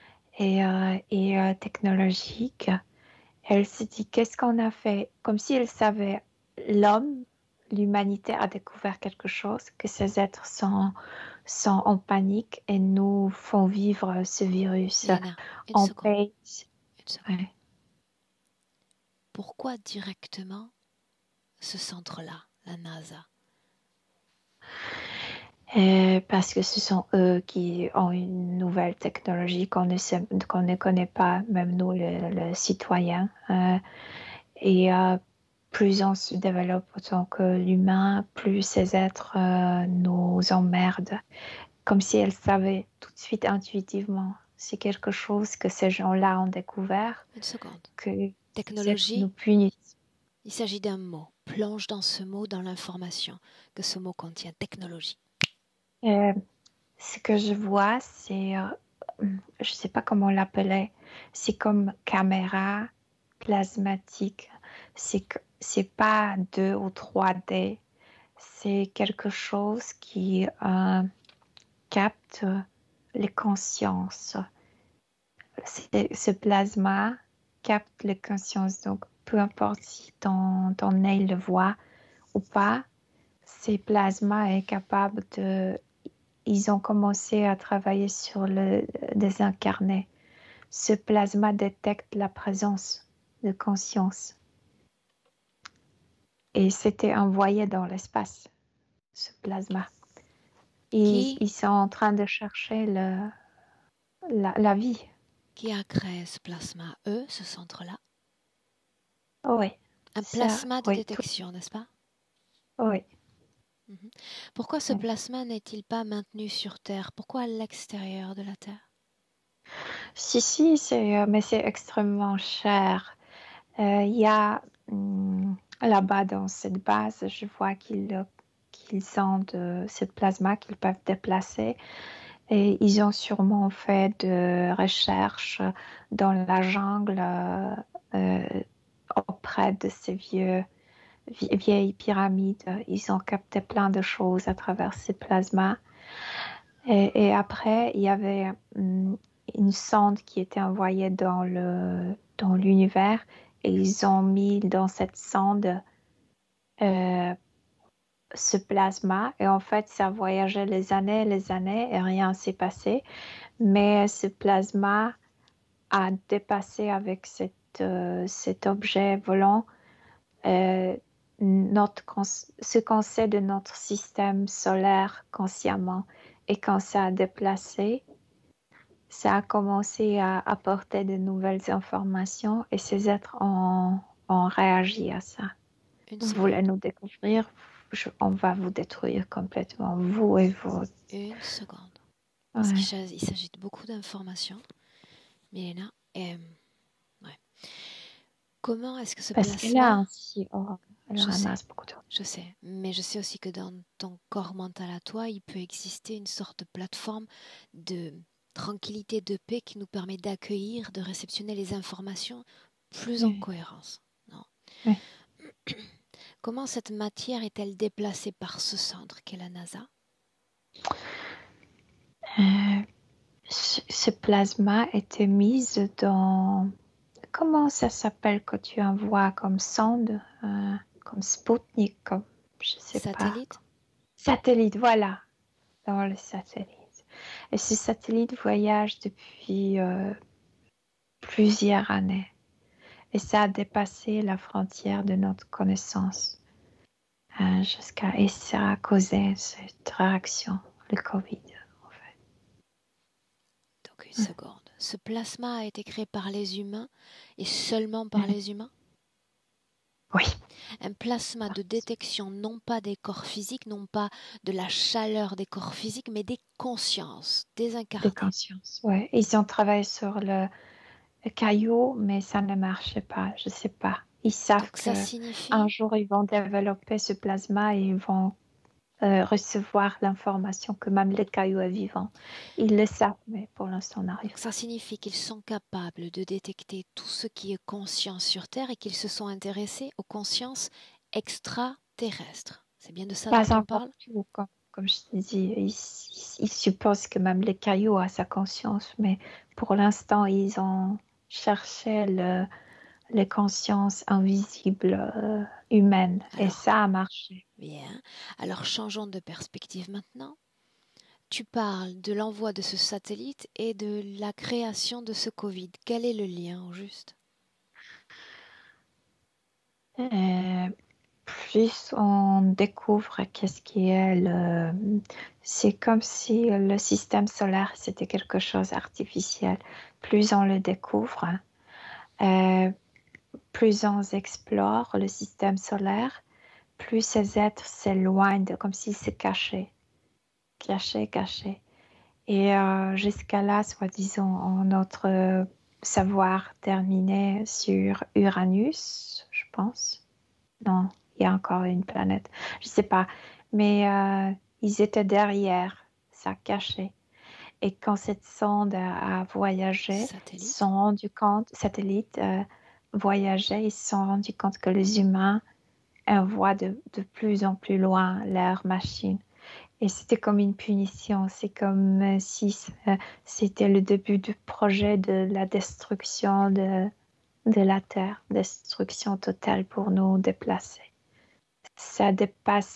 et technologiques. Elle se dit qu'est-ce qu'on a fait, comme si elle savait l'humanité a découvert quelque chose, que ces êtres sont en panique et nous font vivre ce virus Milena, une en seconde. paix. Une seconde. Ouais. Pourquoi directement ce centre-là, la NASA? Parce que ce sont eux qui ont une nouvelle technologie qu'on ne connaît pas, même nous, les citoyens. Et plus on se développe autant que l'humain, plus ces êtres nous emmerdent. Comme si elles savaient tout de suite intuitivement. C'est quelque chose que ces gens-là ont découvert, Une seconde. que ces êtres Technologie, nous punissent. il s'agit d'un mot. Plonge dans ce mot, dans l'information que ce mot contient. Technologie. Ce que je vois, c'est, je ne sais pas comment l'appeler, c'est comme caméra plasmatique. C'est pas 2 ou 3D, c'est quelque chose qui capte les consciences. Ce plasma capte les consciences. Donc, peu importe si ton œil le voit ou pas, ces plasmas est capable de... Ils ont commencé à travailler sur le désincarné. Ce plasma détecte la présence de conscience. Et c'était envoyé dans l'espace, ce plasma. Ils sont en train de chercher la vie. Qui a créé ce plasma? Eux, ce centre-là? Oui. Un plasma de détection, n'est-ce pas? Oui. Pourquoi ce plasma n'est-il pas maintenu sur Terre? Pourquoi à l'extérieur de la Terre? Si, mais c'est extrêmement cher. Il y a là-bas dans cette base, je vois qu'ils ont de ce plasma qu'ils peuvent déplacer. Et ils ont sûrement fait de recherches dans la jungle auprès de ces vieilles pyramides. Ils ont capté plein de choses à travers ces plasmas. Et après, il y avait une sonde qui était envoyée dans l'univers et ils ont mis dans cette sonde ce plasma. Et en fait, ça voyageait les années et rien ne s'est passé. Mais ce plasma a dépassé avec cet objet volant ce qu'on sait de notre système solaire consciemment. Et quand ça a déplacé, ça a commencé à apporter de nouvelles informations et ces êtres ont réagi à ça. Vous voulez nous découvrir, on va vous détruire complètement, vous et vos... Une seconde. Parce qu'il s'agit de beaucoup d'informations. Milena, comment est-ce que ce plasma... Parce qu'elle aussi, elle ramasse beaucoup de... Je sais, mais je sais aussi que dans ton corps mental à toi, il peut exister une sorte de plateforme de tranquillité, de paix qui nous permet d'accueillir, de réceptionner les informations plus en cohérence. Non. Oui. Comment cette matière est-elle déplacée par ce centre qu'est la NASA? Ce plasma était mis dans... Comment ça s'appelle quand tu envoies comme sonde, comme Sputnik, comme je sais Satellite? pas. Satellite, voilà, dans le satellite. Et ce satellite voyage depuis plusieurs années. Et ça a dépassé la frontière de notre connaissance. Et ça a causé cette réaction, le Covid. Donc une seconde. Ce plasma a été créé par les humains et seulement par les humains? Oui. Un plasma de détection non pas des corps physiques, non pas de la chaleur des corps physiques, mais des consciences, des incarnés. Des consciences, oui. Ils ont travaillé sur le caillou, mais ça ne marchait pas, je ne sais pas. Ils savent qu'un jour, ils vont développer ce plasma et ils vont recevoir l'information que même le caillou est vivant. Ils le savent, mais pour l'instant, on n'arrive pas. Ça signifie qu'ils sont capables de détecter tout ce qui est conscient sur Terre et qu'ils se sont intéressés aux consciences extraterrestres. C'est bien de ça dont on parle? Comme je te dis, ils supposent que même le caillou a sa conscience, mais pour l'instant, ils ont cherché les consciences invisibles humaines. Et ça a marché. Bien. Alors, changeons de perspective maintenant. Tu parles de l'envoi de ce satellite et de la création de ce Covid. Quel est le lien au juste? Plus on découvre qu'est-ce qui est c'est comme si le système solaire c'était quelque chose d'artificiel. Plus on le découvre, plus on explore le système solaire, plus ces êtres s'éloignent, comme s'ils se cachaient. Et jusqu'à là, soi-disant, notre savoir terminé sur Uranus, je pense. Non, il y a encore une planète. Je ne sais pas. Mais ils étaient derrière, ça cachait. Et quand cette sonde a voyagé, ils se sont rendus compte, voyageait, ils se sont rendus compte que les humains voient de plus en plus loin leurs machines. Et c'était comme une punition. C'est comme si c'était le début du projet de la destruction de la terre, destruction totale pour nous déplacer. Ça dépasse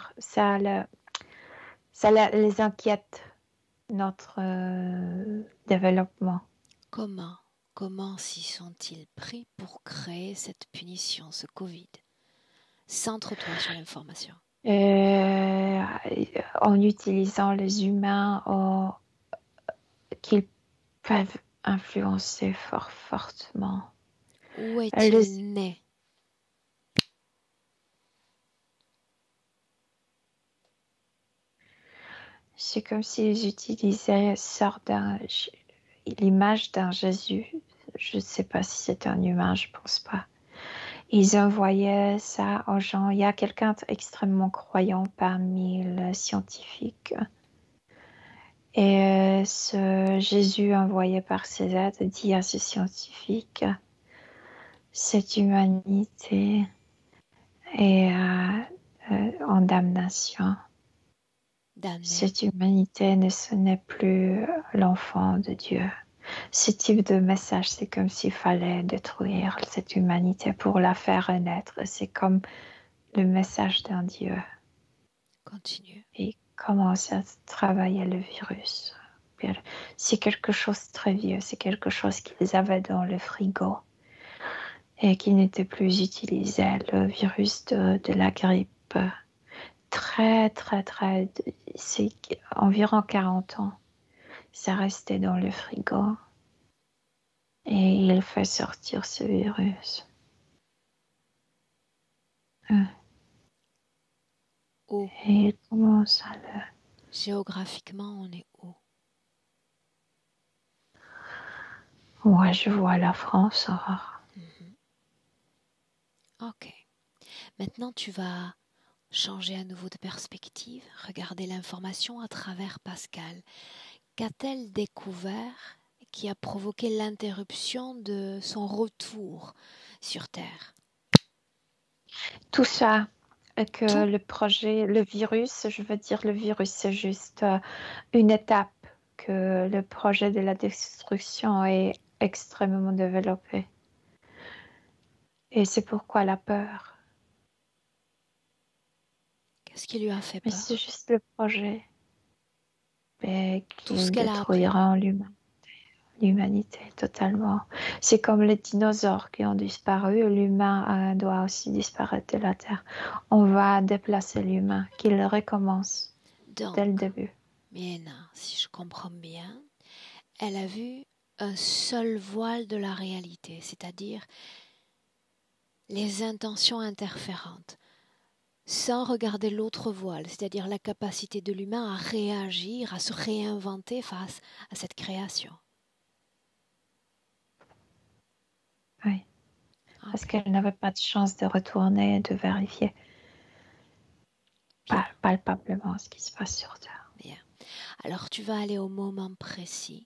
ça les inquiète, notre développement. Comment s'y sont-ils pris pour créer cette punition, ce Covid? Centre-toi sur l'information. En utilisant les humains qu'ils peuvent influencer fortement. Où est-il né? C'est comme s'ils utilisaient l'image d'un Jésus. Je ne sais pas si c'est un humain, je ne pense pas. Ils envoyaient ça aux gens. Il y a quelqu'un d'extrêmement croyant parmi les scientifiques. Et ce Jésus envoyé par ses aides dit à ce scientifique, cette humanité est en damnation. Cette humanité ce n'est plus l'enfant de Dieu. Ce type de message, c'est comme s'il fallait détruire cette humanité pour la faire renaître. C'est comme le message d'un Dieu. Continue. Et commence à travailler le virus. C'est quelque chose de très vieux, c'est quelque chose qu'ils avaient dans le frigo et qui n'était plus utilisé. Le virus de la grippe, très, c'est environ 40 ans. Ça restait dans le frigo et il fait sortir ce virus. Où? Et il commence à le... Géographiquement, on est où? Moi, je vois la France. Ok. Maintenant, tu vas changer à nouveau de perspective, regarder l'information à travers Pascal. Qu'a-t-elle découvert qui a provoqué l'interruption de son retour sur Terre? Tout ça, que Tout. le projet, le virus, c'est juste une étape, que le projet de la destruction est extrêmement développé. Et c'est pourquoi la peur. Qu'est-ce qui lui a fait Mais peur? c'est juste le projet Tout ce qui qu'elle a appris. détruira l'humanité totalement. C'est comme les dinosaures qui ont disparu, l'humain doit aussi disparaître de la Terre. On va déplacer l'humain, qu'il recommence dès le début. Miena, si je comprends bien, elle a vu un seul voile de la réalité, c'est-à-dire les intentions interférentes, sans regarder l'autre voile, c'est-à-dire la capacité de l'humain à réagir, à se réinventer face à cette création. Oui, parce qu'elle n'avait pas de chance de retourner et de vérifier palpablement ce qui se passe sur Terre. Bien. Alors tu vas aller au moment précis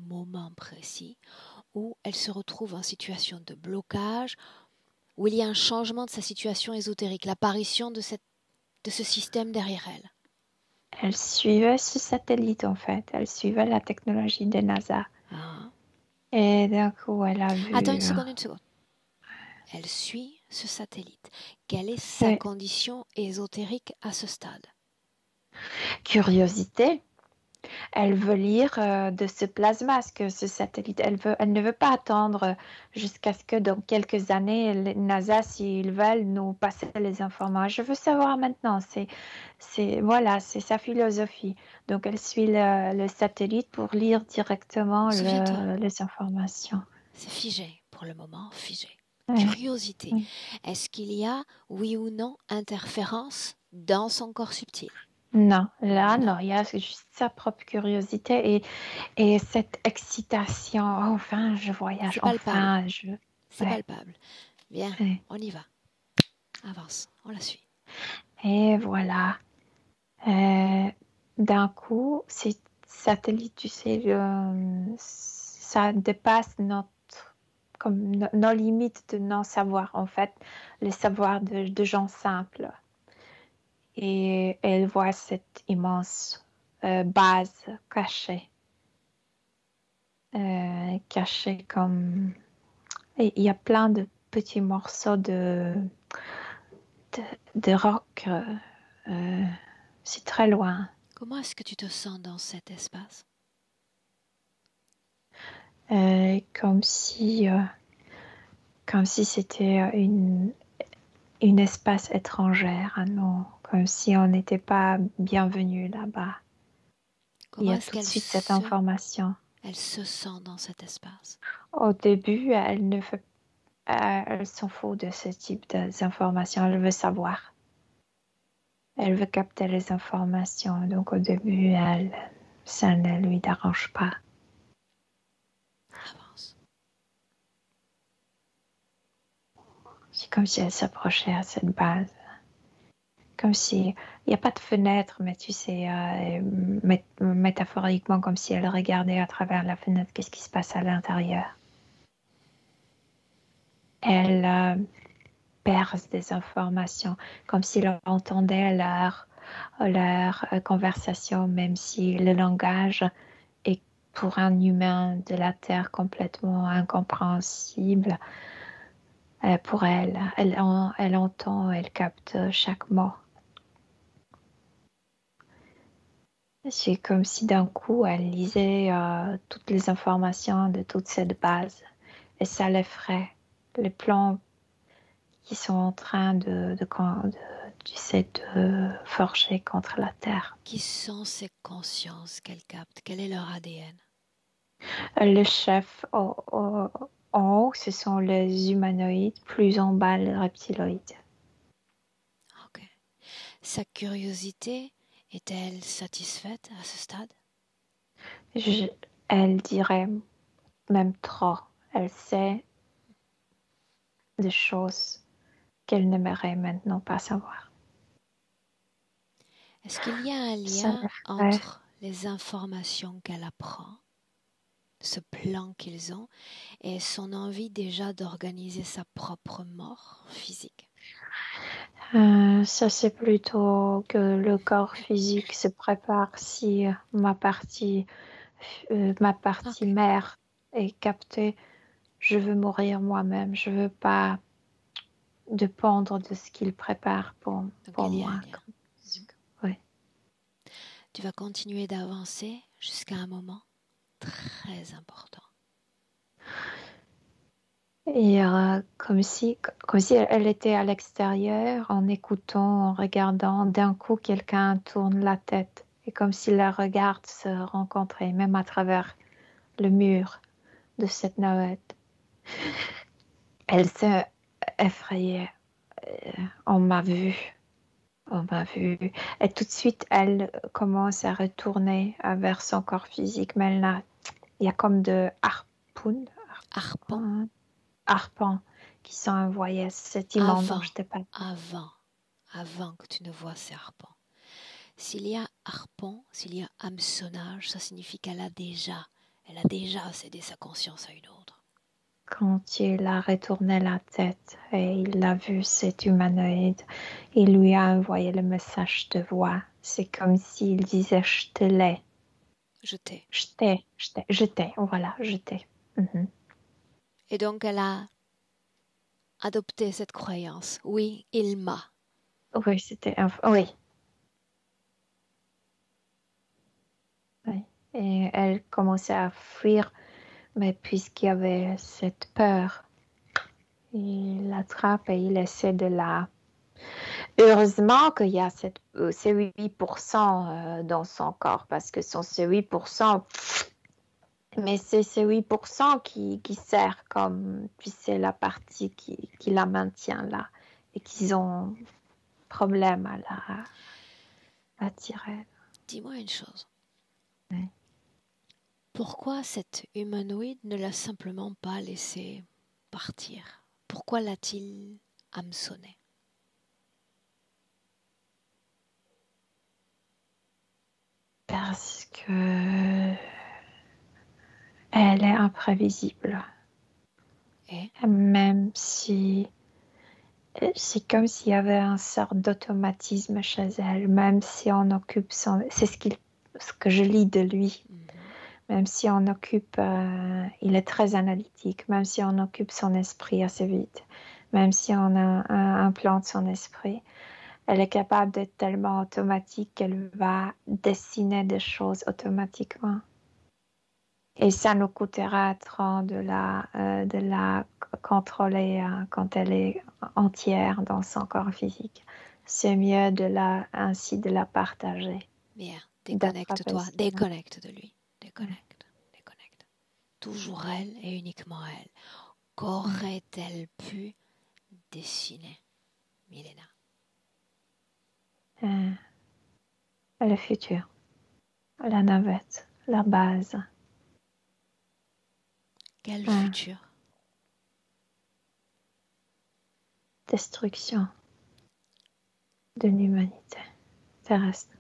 où elle se retrouve en situation de blocage, où il y a un changement de sa situation ésotérique, l'apparition de ce système derrière elle. Elle suivait ce satellite en fait, elle suivait la technologie de NASA. Et d'un coup, elle a vu... Attends une seconde. Elle suit ce satellite. Quelle est sa condition ésotérique à ce stade? Curiosité. Elle veut lire de ce plasma, ce satellite. Elle ne veut pas attendre jusqu'à ce que dans quelques années, NASA, s'ils veulent, nous passer les informations. Je veux savoir maintenant. C'est sa philosophie. Donc, elle suit le satellite pour lire directement les informations. C'est figé pour le moment, figé. Curiosité. Est-ce qu'il y a, oui ou non, interférence dans son corps subtil? Non, non, il y a juste sa propre curiosité et cette excitation. Enfin, je voyage. C'est palpable. C'est Ouais. palpable. Bien, on y va. Avance, on la suit. Et voilà. D'un coup, ces satellites, tu sais, ça dépasse nos limites de non-savoir, en fait, le savoir de gens simples. Et elle voit cette immense base cachée comme Et il y a plein de petits morceaux de rock. C'est très loin. Comment est-ce que tu te sens dans cet espace? Comme si c'était une espace étrangère à nous, comme si on n'était pas bienvenu là-bas. Il y Comment a est-ce tout de suite cette information. elle se sent dans cet espace? Au début, elle s'en fout de ce type d'informations. Elle veut savoir. Elle veut capter les informations. Donc au début, ça ne lui dérange pas. Avance. C'est comme si elle s'approchait à cette base. Comme si il n'y a pas de fenêtre, mais tu sais, métaphoriquement, comme si elle regardait à travers la fenêtre qu'est-ce qui se passe à l'intérieur. Elle perce des informations, comme si elle entendait leur conversation, même si le langage est pour un humain de la Terre complètement incompréhensible. Pour elle, elle entend, elle capte chaque mot. C'est comme si d'un coup, elle lisait toutes les informations de toute cette base et ça l'effraie. Les plans qui sont en train de forger contre la Terre. Qui sont ces consciences qu'elle capte? Quel est leur ADN? Le chef en haut, ce sont les humanoïdes, plus en bas, les reptiloïdes. Ok. Sa curiosité est-elle satisfaite à ce stade? Elle dirait même trop. Elle sait des choses qu'elle n'aimerait maintenant pas savoir. Est-ce qu'il y a un lien entre les informations qu'elle apprend, ce plan qu'ils ont, et son envie déjà d'organiser sa propre mort physique? Ça, c'est plutôt que le corps physique se prépare si ma partie Ok. mère est captée. Je veux mourir moi-même. Je veux pas dépendre de ce qu'il prépare pour il y a un moi. lien. Oui. Tu vas continuer d'avancer jusqu'à un moment très important. Et comme si elle était à l'extérieur, en écoutant, en regardant, d'un coup quelqu'un tourne la tête et comme si leurs regards se rencontraient, même à travers le mur de cette navette. Elle s'est effrayée. On m'a vu. Et tout de suite, elle commence à retourner vers son corps physique, mais il y a comme de harpons qui sont envoyés cet immense dont je t'ai parlé. Avant que tu ne vois ces harpons. S'il y a harpon, s'il y a hameçonnage, ça signifie qu'elle a déjà cédé sa conscience à une autre. Quand il a retourné la tête et il a vu cet humanoïde, il lui a envoyé le message de voix. C'est comme s'il disait « je te l'ai ». Je t'ai. Je t'ai, voilà, je t'ai. Mm-hmm. Et donc elle a adopté cette croyance. Oui, il m'a. Oui, oui. Oui. Et elle commençait à fuir, mais puisqu'il y avait cette peur, il l'attrape et il essaie de la... Heureusement qu'il y a ces 8% dans son corps, parce que sont ces 8%, mais c'est ces 8% qui sert comme... Puis c'est la partie qui la maintient là, et qu'ils ont problème à la tirer. Dis-moi une chose. Oui. Pourquoi cet humanoïde ne l'a simplement pas laissé partir? Pourquoi l'a-t-il hameçonné? Parce que elle est imprévisible. Et Même si c'est comme s'il y avait un sort d'automatisme chez elle, même si on occupe son... C'est ce que je lis de lui. Même si on occupe, il est très analytique, même si on occupe son esprit assez vite, même si on implante son esprit, elle est capable d'être tellement automatique qu'elle va dessiner des choses automatiquement. Et ça nous coûtera trop de la contrôler quand elle est entière dans son corps physique. C'est mieux ainsi de la partager. Bien, déconnecte-toi, D'attraper déconnecte de lui. Déconnecte, déconnecte. Toujours elle et uniquement elle. Qu'aurait-elle pu dessiner, Milena? Le futur, la navette, la base. Quel futur? Destruction de l'humanité terrestre.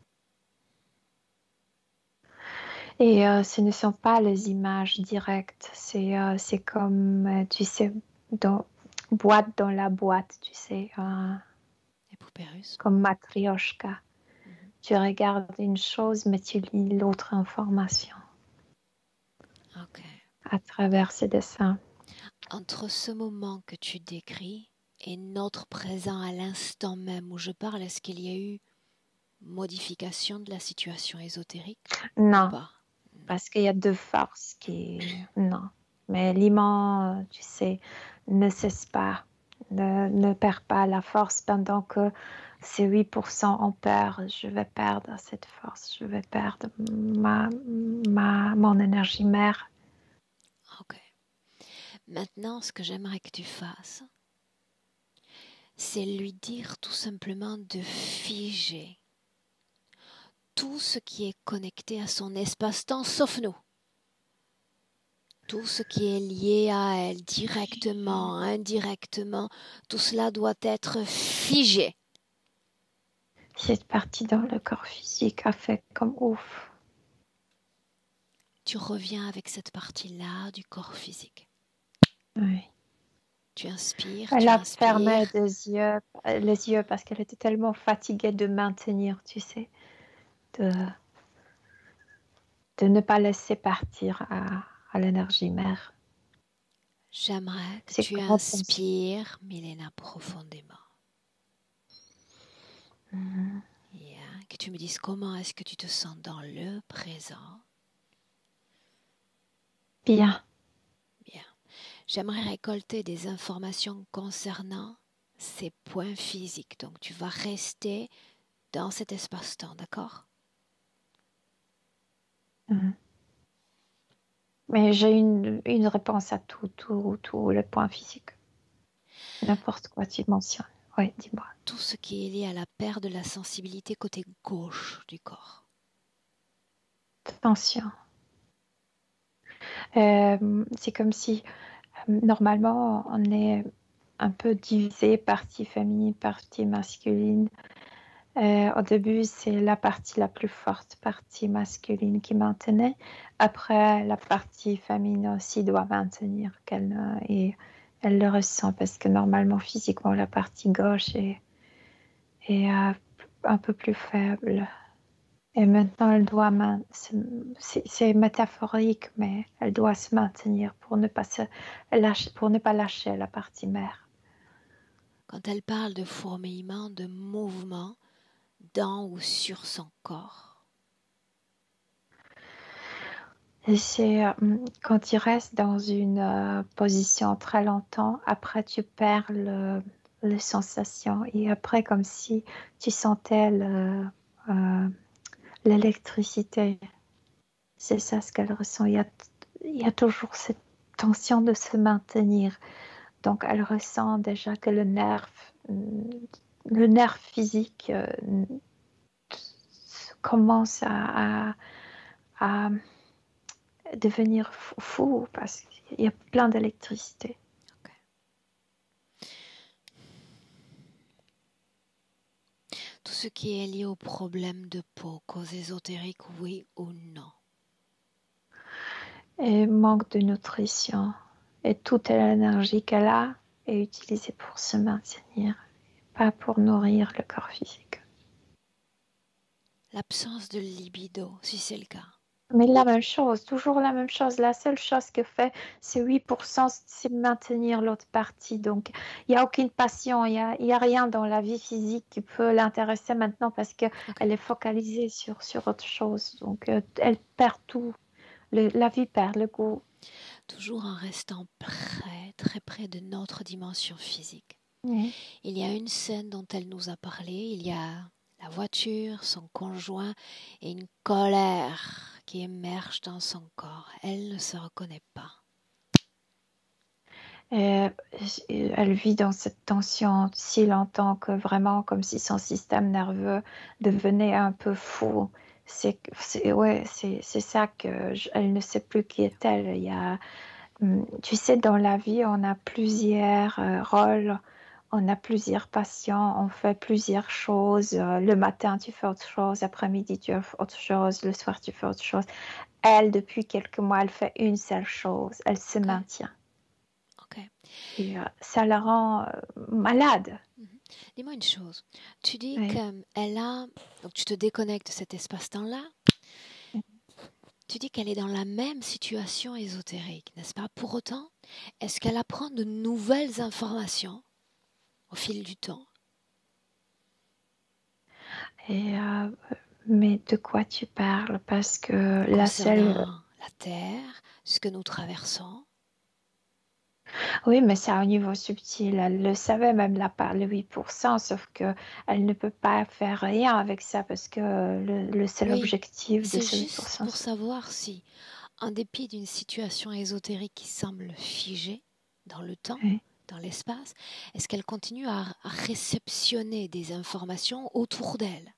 Et ce ne sont pas les images directes, c'est comme, tu sais, boîte dans la boîte, tu sais, Les poupées russes. comme Matryoshka. Tu regardes une chose, mais tu lis l'autre information à travers ces dessins. Entre ce moment que tu décris et notre présent à l'instant même où je parle, est-ce qu'il y a eu modification de la situation ésotérique? Non, ou pas? parce qu'il y a deux forces qui... Non, mais l'imant, tu sais, ne cesse pas, ne perd pas la force pendant que ces 8% ont peur. Je vais perdre cette force, je vais perdre mon énergie mère. Ok. Maintenant, ce que j'aimerais que tu fasses, c'est lui dire tout simplement de figer tout ce qui est connecté à son espace-temps, sauf nous. Tout ce qui est lié à elle, directement, indirectement, tout cela doit être figé. Cette partie dans le corps physique a fait comme ouf. Tu reviens avec cette partie-là du corps physique. Oui. Tu inspires, Elle tu a inspires. fermé les yeux parce qu'elle était tellement fatiguée de maintenir, tu sais, de ne pas laisser partir à l'énergie mère. J'aimerais que tu inspires, Milena, profondément. Que tu me dises comment est-ce que tu te sens dans le présent. Bien. Bien. J'aimerais récolter des informations concernant ces points physiques. Donc, tu vas rester dans cet espace-temps, d'accord? Mais j'ai une réponse à tous les points physiques. N'importe quoi tu mentionnes. Oui, dis-moi. Tout ce qui est lié à la perte de la sensibilité côté gauche du corps. Attention. C'est comme si, normalement, on est un peu divisé, partie féminine, partie masculine. Au début, c'est la partie la plus forte, partie masculine qui maintenait. Après, la partie féminine aussi doit maintenir et elle le ressent parce que normalement, physiquement, la partie gauche est un peu plus faible. Et maintenant, elle doit c'est métaphorique, mais elle doit se maintenir pour ne pas lâcher la partie mère. Quand elle parle de fourmillement, de mouvement dans ou sur son corps. Et c'est quand tu restes dans une position très longtemps, après tu perds les sensations et après comme si tu sentais l'électricité. C'est ça ce qu'elle ressent. Il y a toujours cette tension de se maintenir. Donc elle ressent déjà que le nerf physique commence à devenir fou parce qu'il y a plein d'électricité. Okay. Tout ce qui est lié aux problèmes de peau, cause ésotérique, oui ou non? Et manque de nutrition. Et toute l'énergie qu'elle a est utilisée pour se maintenir, pas pour nourrir le corps physique. L'absence de libido, si c'est le cas. Mais la même chose, toujours la même chose. La seule chose que fait ces 8%, c'est maintenir l'autre partie. Donc, il n'y a aucune passion, il y a rien dans la vie physique qui peut l'intéresser maintenant parce qu'elle Ok. est focalisée sur autre chose. Donc, elle perd tout. La vie perd le goût. Toujours en restant près, très près de notre dimension physique. Oui. Il y a une scène dont elle nous a parlé, il y a la voiture, son conjoint et une colère qui émerge dans son corps. Elle ne se reconnaît pas. Et elle vit dans cette tension si longtemps que vraiment comme si son système nerveux devenait un peu fou. Ouais, c'est ça que elle ne sait plus qui est-elle. Tu sais, dans la vie, on a plusieurs rôles, on a plusieurs patients, on fait plusieurs choses. Le matin, tu fais autre chose, après-midi, tu fais autre chose, le soir, tu fais autre chose. Elle, depuis quelques mois, elle fait une seule chose, elle se maintient. Ok. Et ça la rend malade. Dis-moi une chose. Tu dis Oui. qu'elle a... Donc tu te déconnectes de cet espace-temps-là. Tu dis qu'elle est dans la même situation ésotérique, n'est-ce pas? Pour autant, est-ce qu'elle apprend de nouvelles informations au fil du temps? Et, mais de quoi tu parles? Parce que la seule... Concernant la Terre, ce que nous traversons. Oui, mais c'est à un niveau subtil. Elle le savait même la part, le 8%, sauf que elle ne peut pas faire rien avec ça parce que le seul Oui, objectif de c'est ce juste 8%, pour savoir si, en dépit d'une situation ésotérique qui semble figée dans le temps, oui. dans l'espace, est-ce qu'elle continue à réceptionner des informations autour d'elle,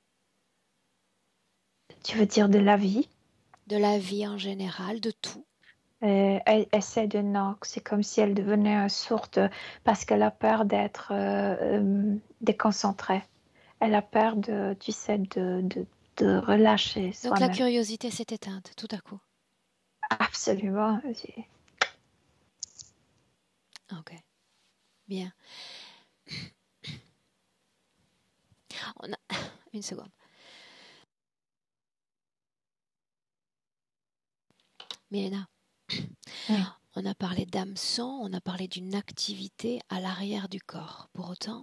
Tu veux dire de la vie? de la vie en général, de tout? Elle essaie de non, c'est comme si elle devenait une sorte, parce qu'elle a peur d'être déconcentrée. Elle a peur de, tu sais, de relâcher Donc la soi-même. curiosité s'est éteinte tout à coup. Absolument. Ok, bien. On a une seconde. Milena, Oui. on a parlé d'hameçon, on a parlé d'une activité à l'arrière du corps. Pour autant,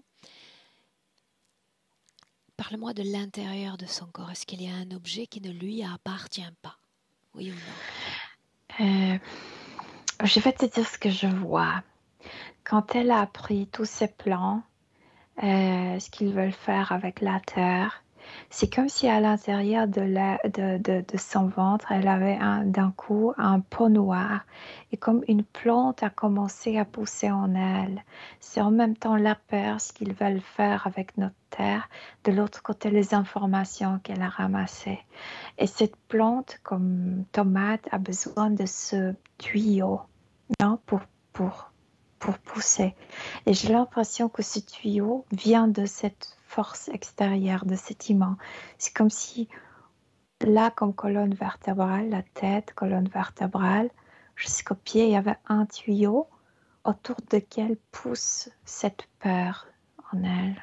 parle-moi de l'intérieur de son corps. Est-ce qu'il y a un objet qui ne lui appartient pas? Oui ou non? Euh, je vais te dire ce que je vois. Quand elle a appris tous ses plans, ce qu'ils veulent faire avec la terre, c'est comme si à l'intérieur de son ventre, elle avait d'un coup un pot noir et comme une plante a commencé à pousser en elle. C'est en même temps la peur, ce qu'ils veulent faire avec notre terre, de l'autre côté les informations qu'elle a ramassées. Et cette plante, comme tomate, a besoin de ce tuyau, non, pour, pour pousser. Et j'ai l'impression que ce tuyau vient de cette force extérieure, de cet immense. C'est comme si là, comme colonne vertébrale, la tête, colonne vertébrale, jusqu'au pied, il y avait un tuyau autour duquel pousse cette peur en elle.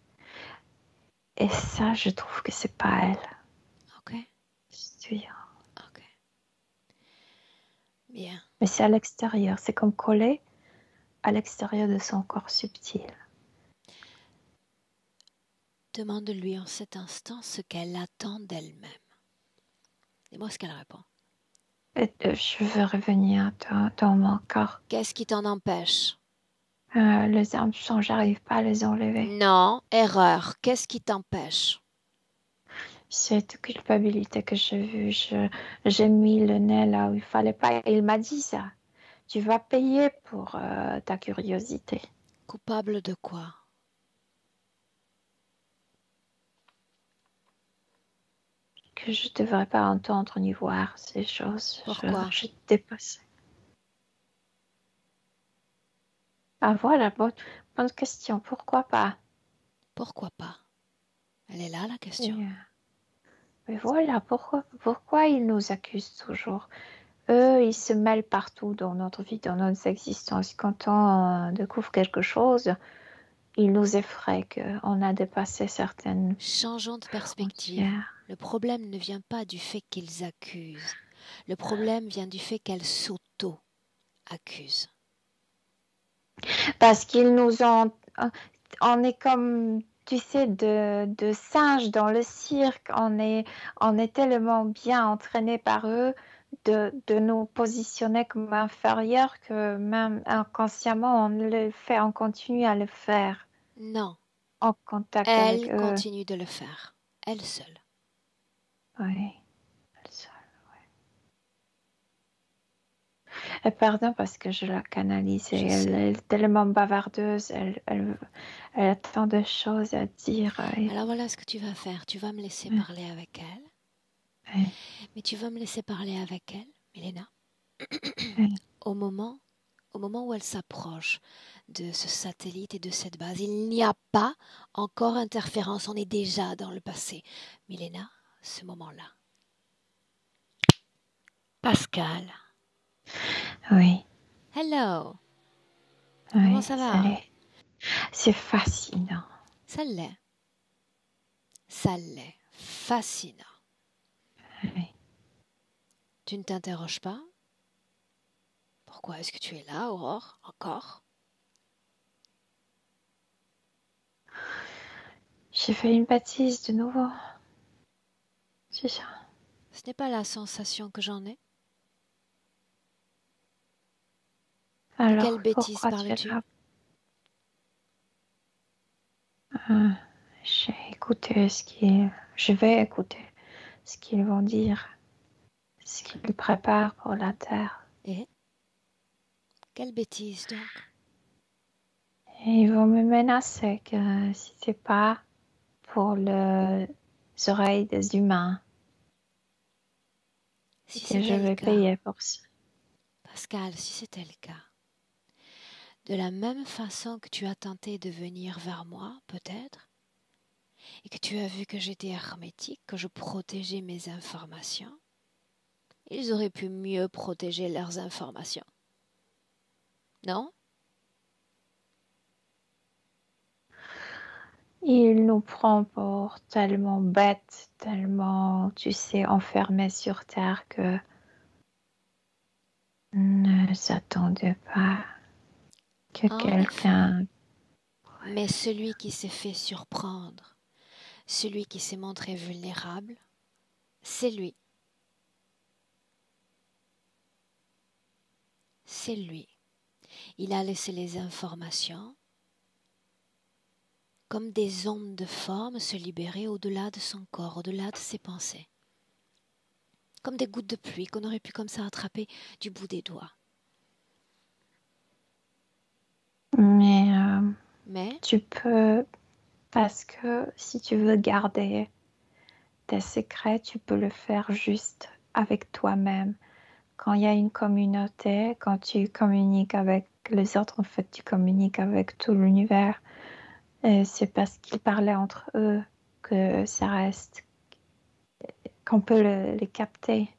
Et ça, je trouve que c'est pas elle. Ok, Ce tuyau. ok. Bien. Mais c'est à l'extérieur, c'est comme collé à l'extérieur de son corps subtil. Demande-lui en cet instant ce qu'elle attend d'elle-même. Dis-moi ce qu'elle répond. Et, je veux revenir dans mon corps. Qu'est-ce qui t'en empêche? Les armes sont, j'arrive pas à les enlever. Non, erreur. Qu'est-ce qui t'empêche? Cette culpabilité que j'ai vue, j'ai mis le nez là où il fallait pas. Il m'a dit ça. Tu vas payer pour ta curiosité. Coupable de quoi? Que je devrais pas entendre ni voir ces choses. Pourquoi? J'ai dépassé. Ah voilà, bonne question. Pourquoi pas? Pourquoi pas? Elle est là, la question. Et, mais voilà, pourquoi ils nous accusent toujours? Eux, ils se mêlent partout dans notre vie, dans notre existence. Quand on découvre quelque chose, il nous effraie qu'on a dépassé certaines Changeons de perspective. frontières. Le problème ne vient pas du fait qu'ils accusent. Le problème vient du fait qu'elles s'auto-accusent. Parce qu'ils nous ont... On est comme, tu sais, de singes dans le cirque. On est tellement bien entraînés par eux de nous positionner comme inférieurs que même inconsciemment, on continue à le faire Non, en contact avec elle eux. continue de le faire, elle seule. Oui. Et pardon parce que je la canalise et Je elle sais. est tellement bavardeuse, elle a tant de choses à dire. Alors voilà ce que tu vas faire. Tu vas me laisser Ouais. parler avec elle. Ouais. Mais tu vas me laisser parler avec elle, Milena, Ouais. au moment où elle s'approche de ce satellite et de cette base. Il n'y a pas encore interférence. On est déjà dans le passé. Milena, ce moment-là. Pascal. Oui. Hello. Oui, Comment ça va? C'est fascinant. Ça l'est. Ça l'est. Fascinant. Oui. Tu ne t'interroges pas? Pourquoi est-ce que tu es là, Aurore? Encore? J'ai fait une bêtise de nouveau. C'est ça. Ce n'est pas la sensation que j'en ai. De Alors, quelle bêtise pourquoi tu es parles-tu? là? Je vais écouter ce qu'ils vont dire, ce qu'ils préparent pour la Terre. Et? Quelle bêtise donc? Et ils vont me menacer que si c'est pas pour les oreilles des humains, Si que je c'était le vais cas, payer pour ça. Pascal, si c'était le cas, de la même façon que tu as tenté de venir vers moi, peut-être, et que tu as vu que j'étais hermétique, que je protégeais mes informations, ils auraient pu mieux protéger leurs informations. Non? Il nous prend pour tellement bêtes, tellement, tu sais, enfermés sur Terre que ne s'attendait pas que En effet. quelqu'un... Mais celui qui s'est fait surprendre, celui qui s'est montré vulnérable, c'est lui. C'est lui. Il a laissé les informations comme des ondes de forme se libérer au-delà de son corps, au-delà de ses pensées. Comme des gouttes de pluie qu'on aurait pu comme ça attraper du bout des doigts. Mais Mais, tu peux, parce que si tu veux garder tes secrets, tu peux le faire juste avec toi-même. Quand il y a une communauté, quand tu communiques avec les autres, en fait, tu communiques avec tout l'univers. Et c'est parce qu'ils parlaient entre eux que ça reste, qu'on peut les capter.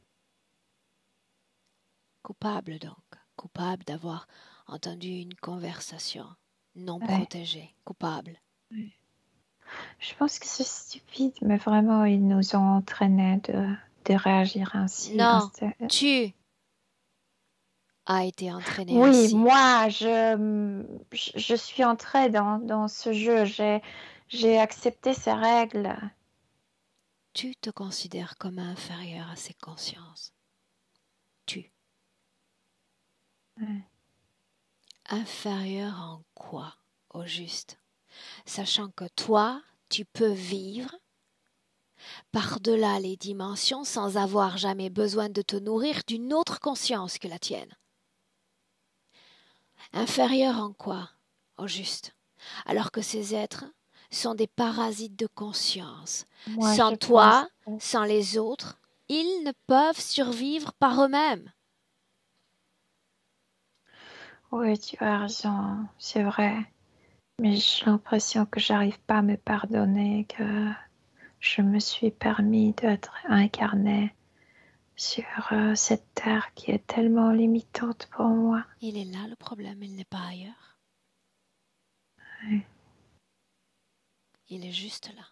coupable donc, coupable d'avoir entendu une conversation non Ouais. protégée, coupable. Ouais. Je pense que c'est stupide, mais vraiment, ils nous ont entraînés de réagir ainsi. Non, tu as été entraîné Oui, ainsi. moi, je suis entrée dans ce jeu. J'ai accepté ces règles. Tu te considères comme inférieur à ces consciences. Tu. Ouais. Inférieur en quoi, au juste? Sachant que toi, tu peux vivre par-delà les dimensions sans avoir jamais besoin de te nourrir d'une autre conscience que la tienne. Inférieur en quoi, au juste? Alors que ces êtres sont des parasites de conscience. Moi, Sans je pense toi, que sans les autres, ils ne peuvent survivre par eux-mêmes. oui, tu as raison, c'est vrai. Mais j'ai l'impression que j'arrive pas à me pardonner, que je me suis permis d'être incarnée sur cette terre qui est tellement limitante pour moi. Il est là le problème, il n'est pas ailleurs. Oui. Il est juste là.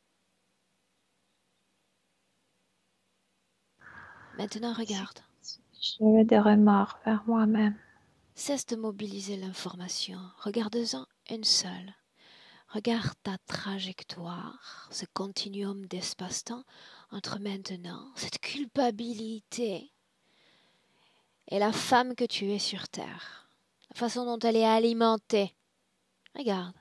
Maintenant, regarde. J'ai des remords vers moi-même. Cesse de mobiliser l'information. Regarde-en une seule. Regarde ta trajectoire, ce continuum d'espace-temps entre maintenant, cette culpabilité et la femme que tu es sur Terre. La façon dont elle est alimentée. Regarde.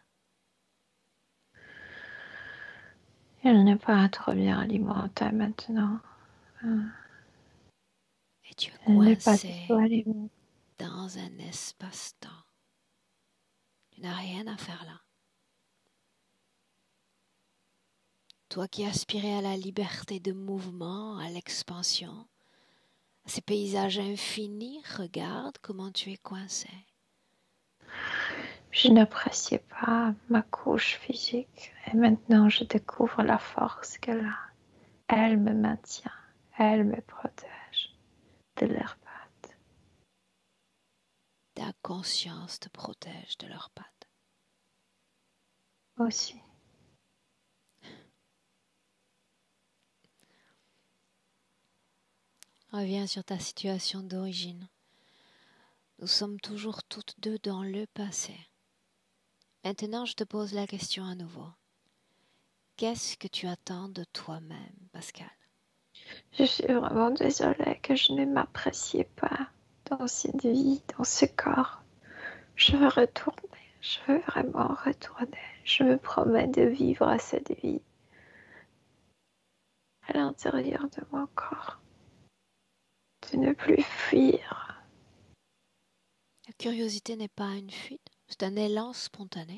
Elle n'est pas trop bien alimentée maintenant. Et tu es Elle n'est pas du tout coincé alimentée. dans un espace-temps. Tu n'as rien à faire là. Toi qui aspirais à la liberté de mouvement, à l'expansion, à ces paysages infinis, regarde comment tu es coincé. Je n'appréciais pas ma couche physique et maintenant je découvre la force qu'elle a. Elle me maintient, elle me protège de leurs pattes. Ta conscience te protège de leurs pattes. Aussi. Reviens sur ta situation d'origine. Nous sommes toujours toutes deux dans le passé. Maintenant, je te pose la question à nouveau. Qu'est-ce que tu attends de toi-même, Pascal? Je suis vraiment désolée que je ne m'appréciais pas dans cette vie, dans ce corps. Je veux retourner, je veux vraiment retourner. Je me promets de vivre cette vie à l'intérieur de mon corps, de ne plus fuir. La curiosité n'est pas une fuite, c'est un élan spontané.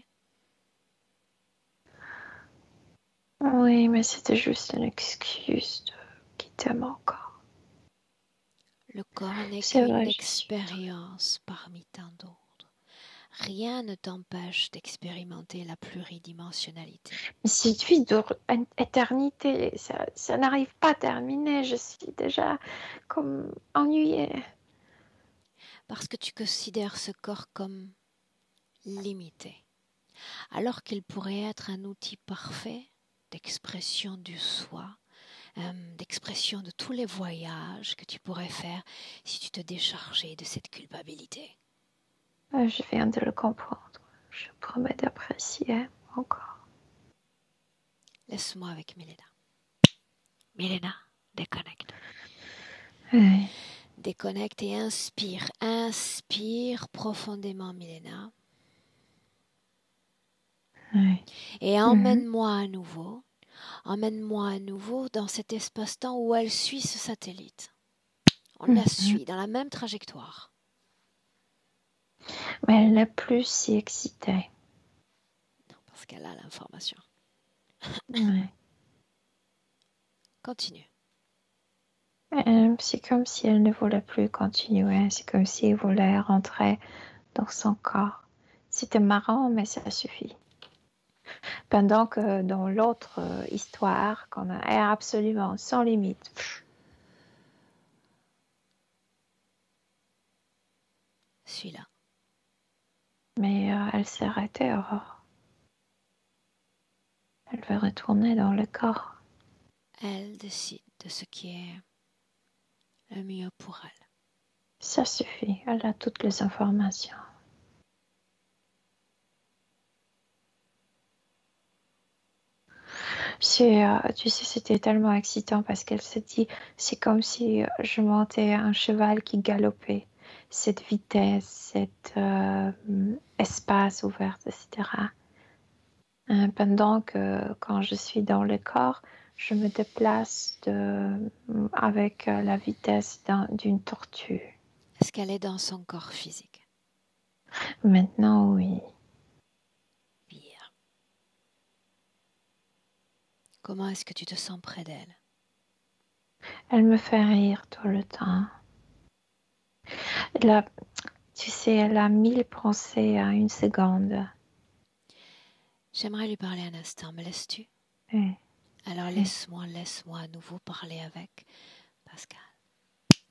Oui, mais c'était juste une excuse de quitter mon corps. Le corps n'est C'est qu'une vrai, expérience parmi tant d'autres. Rien ne t'empêche d'expérimenter la pluridimensionnalité. Mais cette vie d'éternité, ça n'arrive pas à terminer. Je suis déjà comme ennuyée. Parce que tu considères ce corps comme limité, alors qu'il pourrait être un outil parfait d'expression du soi, d'expression de tous les voyages que tu pourrais faire si tu te déchargeais de cette culpabilité. Je viens de le comprendre. Je promets d'apprécier mon corps. Laisse-moi avec Milena. Milena, déconnecte. Oui. Déconnecte et inspire. Inspire profondément, Milena. Oui. Et emmène-moi à nouveau. Emmène-moi à nouveau dans cet espace-temps où elle suit ce satellite. On la suit dans la même trajectoire. Mais elle n'est plus si excitée. Non, parce qu'elle a l'information. Oui. Continue. C'est comme si elle ne voulait plus continuer. C'est comme si elle voulait rentrer dans son corps. C'était marrant, mais ça suffit. Pendant que dans l'autre histoire, qu'on a est absolument sans limite. Suis-là. Mais elle s'est arrêtée, Aurore. Elle veut retourner dans le corps. Elle décide de ce qui est le mieux pour elle. Ça suffit, elle a toutes les informations. Tu sais, c'était tellement excitant parce qu'elle se dit, c'est comme si je montais un cheval qui galopait. Cette vitesse, cet espace ouvert, etc. Pendant que quand je suis dans le corps, je me déplace avec la vitesse d'une tortue. Est-ce qu'elle est dans son corps physique? Maintenant, oui. Bien. Comment est-ce que tu te sens près d'elle? Elle me fait rire tout le temps. Tu sais, elle a 1000 pensées à une seconde. J'aimerais lui parler un instant, me laisses-tu? Oui. Alors Oui. laisse-moi à nouveau parler avec Pascal.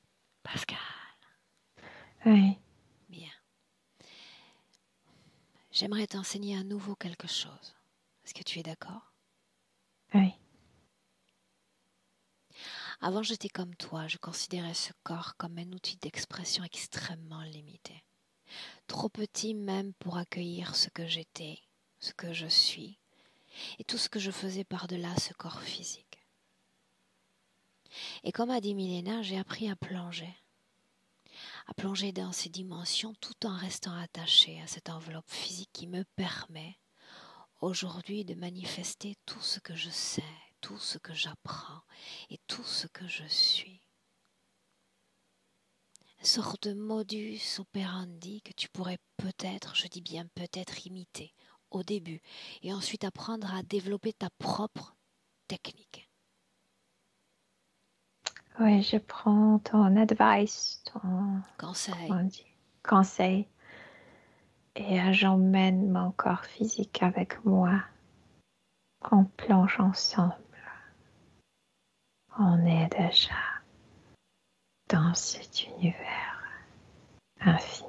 Pascal. Oui. Bien. j'aimerais t'enseigner à nouveau quelque chose. Est-ce que tu es d'accord? Oui. Avant, j'étais comme toi, je considérais ce corps comme un outil d'expression extrêmement limité. Trop petit même pour accueillir ce que j'étais, ce que je suis, et tout ce que je faisais par-delà ce corps physique. Et comme a dit Milena, j'ai appris à plonger dans ces dimensions tout en restant attaché à cette enveloppe physique qui me permet aujourd'hui de manifester tout ce que je sais, tout ce que j'apprends et tout ce que je suis. Une sorte de modus operandi que tu pourrais peut-être, je dis bien peut-être, imiter au début et ensuite apprendre à développer ta propre technique. Oui, je prends ton advice, ton conseil et j'emmène mon corps physique avec moi. On plonge ensemble. On est déjà dans cet univers infini.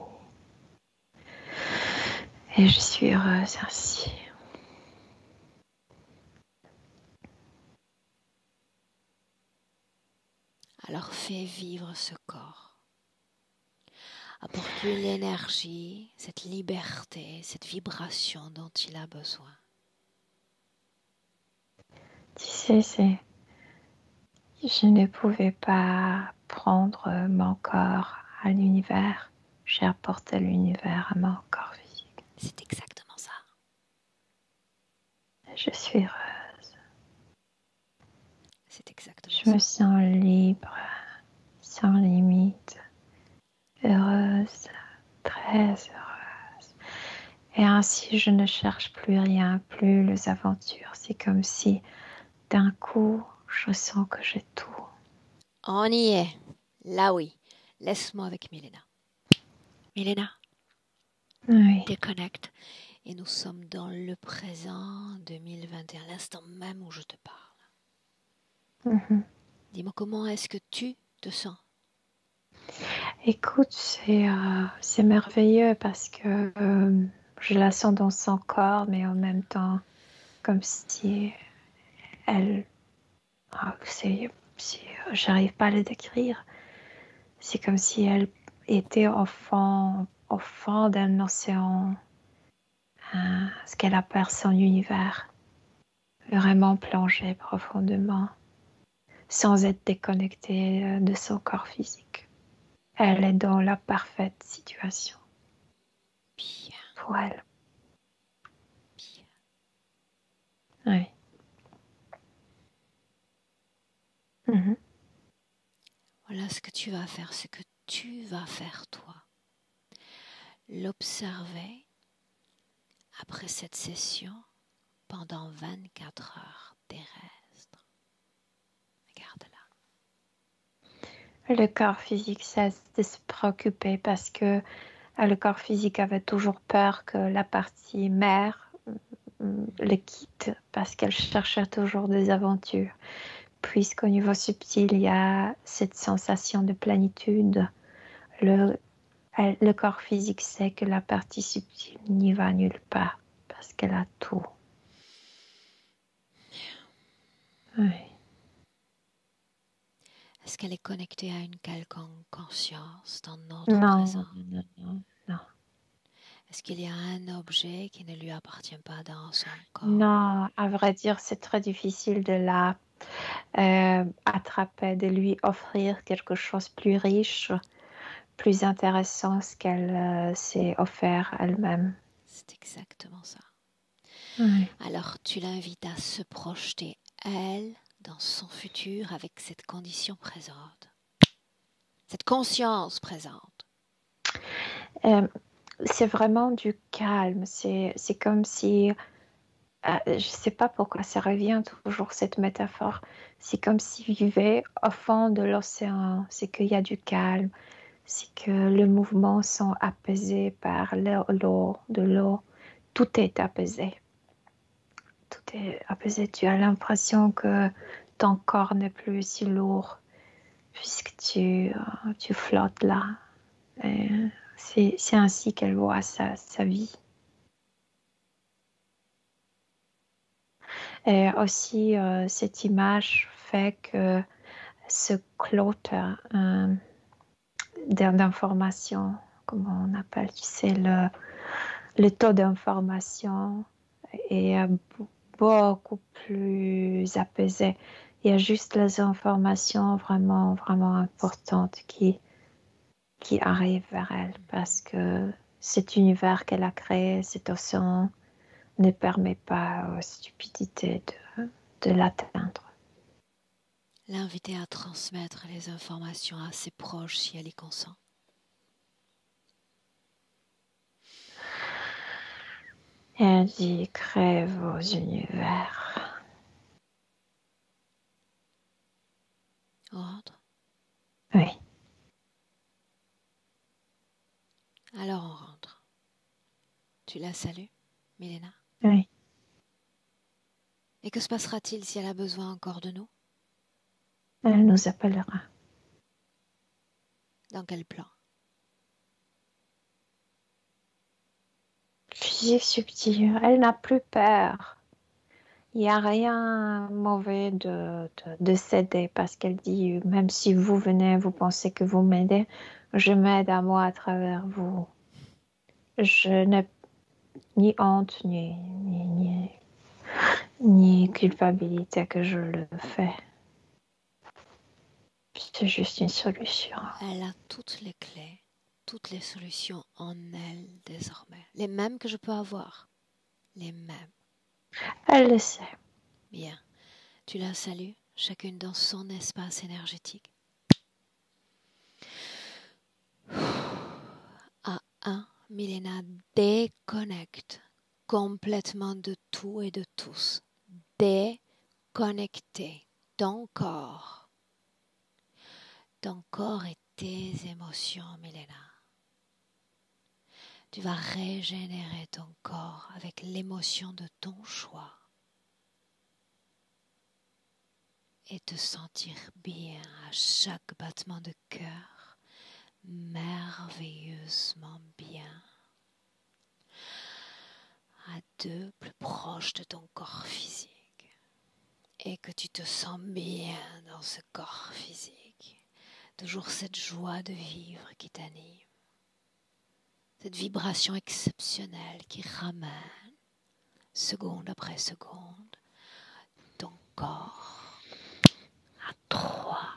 Et je suis heureuse ainsi. Alors fais vivre ce corps. Apporte-lui l'énergie, cette liberté, cette vibration dont il a besoin. Tu sais, je ne pouvais pas prendre mon corps à l'univers. J'ai apporté l'univers à mon corps physique. C'est exactement ça. Je suis heureuse. C'est exactement Je me ça. sens libre, sans limite, heureuse, très heureuse. Et ainsi, je ne cherche plus rien, plus les aventures. C'est comme si, d'un coup, je sens que j'ai tout. On y est. Là oui. Laisse-moi avec Milena. Milena, Oui. déconnecte. Et nous sommes dans le présent 2021, l'instant même où je te parle. Mm-hmm. Dis-moi, comment est-ce que tu te sens? Écoute, c'est merveilleux parce que je la sens dans son corps, mais en même temps, comme si elle... j'arrive pas à le décrire. C'est comme si elle était au fond d'un océan, ce qu'elle appelle son univers, vraiment plongée profondément, sans être déconnectée de son corps physique. Elle est dans la parfaite situation. Bien. Pour elle. Bien. Oui. Mm-hmm. Voilà ce que tu vas faire, ce que tu vas faire toi. L'observer après cette session pendant 24 heures terrestres. Regarde-la. Le corps physique cesse de se préoccuper parce que le corps physique avait toujours peur que la partie mère le quitte parce qu'elle cherchait toujours des aventures. Puisqu'au niveau subtil, il y a cette sensation de plénitude, le corps physique sait que la partie subtile n'y va nulle part parce qu'elle a tout. Oui. Est-ce qu'elle est connectée à une quelconque conscience dans notre présent? Non. Est-ce qu'il y a un objet qui ne lui appartient pas dans son corps? Non, à vrai dire, c'est très difficile de la attraper, de lui offrir quelque chose de plus riche, plus intéressant ce qu'elle s'est offert elle-même. C'est exactement ça. Oui. Alors tu l'invites à se projeter, elle, dans son futur avec cette condition présente, cette conscience présente. C'est vraiment du calme, c'est comme si, je ne sais pas pourquoi ça revient toujours cette métaphore, c'est comme s'il vivait au fond de l'océan, c'est qu'il y a du calme, c'est que les mouvements sont apaisés par l'eau, de l'eau, tout est apaisé. Tout est apaisé, tu as l'impression que ton corps n'est plus si lourd puisque tu flottes là. Et c'est ainsi qu'elle voit sa vie. Et aussi, cette image fait que ce cloter d'information, comment on appelle, tu sais, le taux d'information est beaucoup plus apaisé. Il y a juste les informations vraiment, vraiment importantes qui arrivent vers elle parce que cet univers qu'elle a créé, cet océan, ne permet pas aux stupidités de l'atteindre. L'inviter à transmettre les informations à ses proches si elle y consent. Et elle dit, créez vos univers. On rentre? Oui. Alors on rentre. Tu la salues, Milena? Oui. Et que se passera-t-il si elle a besoin encore de nous? Elle nous appellera. Dans quel plan? Physique subtile. Elle n'a plus peur. Il n'y a rien mauvais de céder parce qu'elle dit, même si vous venez, vous pensez que vous m'aidez, je m'aide à moi à travers vous. Je n'ai ni honte, ni culpabilité que je le fais. C'est juste une solution. Elle a toutes les clés, toutes les solutions en elle désormais. Les mêmes que je peux avoir. Les mêmes. Elle le sait. Bien. Tu la salues, chacune dans son espace énergétique. À 1, Milena déconnecte complètement de tout et de tous. Déconnecter ton corps. Ton corps et tes émotions, Milena. Tu vas régénérer ton corps avec l'émotion de ton choix. Et te sentir bien à chaque battement de cœur, merveilleusement bien. À 2, plus proche de ton corps physique. Et que tu te sens bien dans ce corps physique. Toujours cette joie de vivre qui t'anime. Cette vibration exceptionnelle qui ramène, seconde après seconde, ton corps à 3.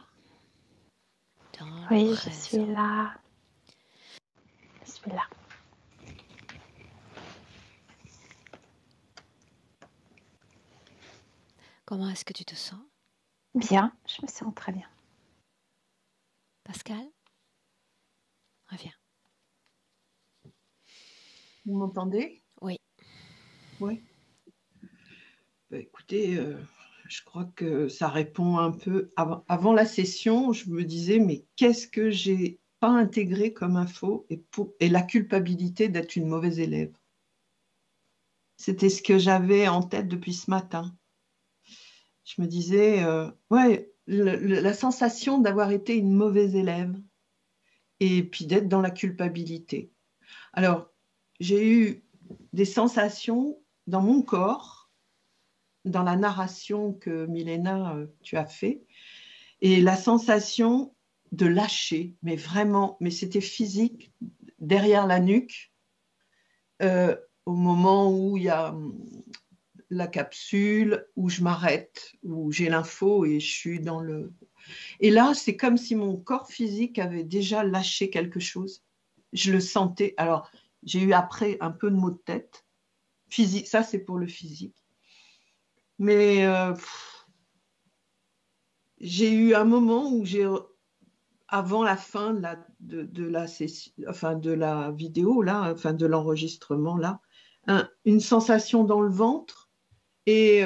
Oui, je suis là. Je suis là. Comment est-ce que tu te sens? Bien, je me sens très bien. Pascal? Reviens. Vous m'entendez? Oui. Oui. Écoutez, je crois que ça répond un peu. Avant la session, je me disais, mais qu'est-ce que j'ai pas intégré comme info et la culpabilité d'être une mauvaise élève. C'était ce que j'avais en tête depuis ce matin. Je me disais, ouais, la sensation d'avoir été une mauvaise élève et puis d'être dans la culpabilité. Alors, j'ai eu des sensations dans mon corps, dans la narration que Milena, tu as fait, et la sensation de lâcher, mais vraiment, mais c'était physique, derrière la nuque, au moment où il y a la capsule, où je m'arrête, où j'ai l'info et je suis dans le... Et là, c'est comme si mon corps physique avait déjà lâché quelque chose. Je le sentais. Alors, j'ai eu après un peu de maux de tête. Physique, ça, c'est pour le physique. Mais j'ai eu un moment où avant la fin de la session, enfin de la vidéo, là, enfin de l'enregistrement, là, une sensation dans le ventre et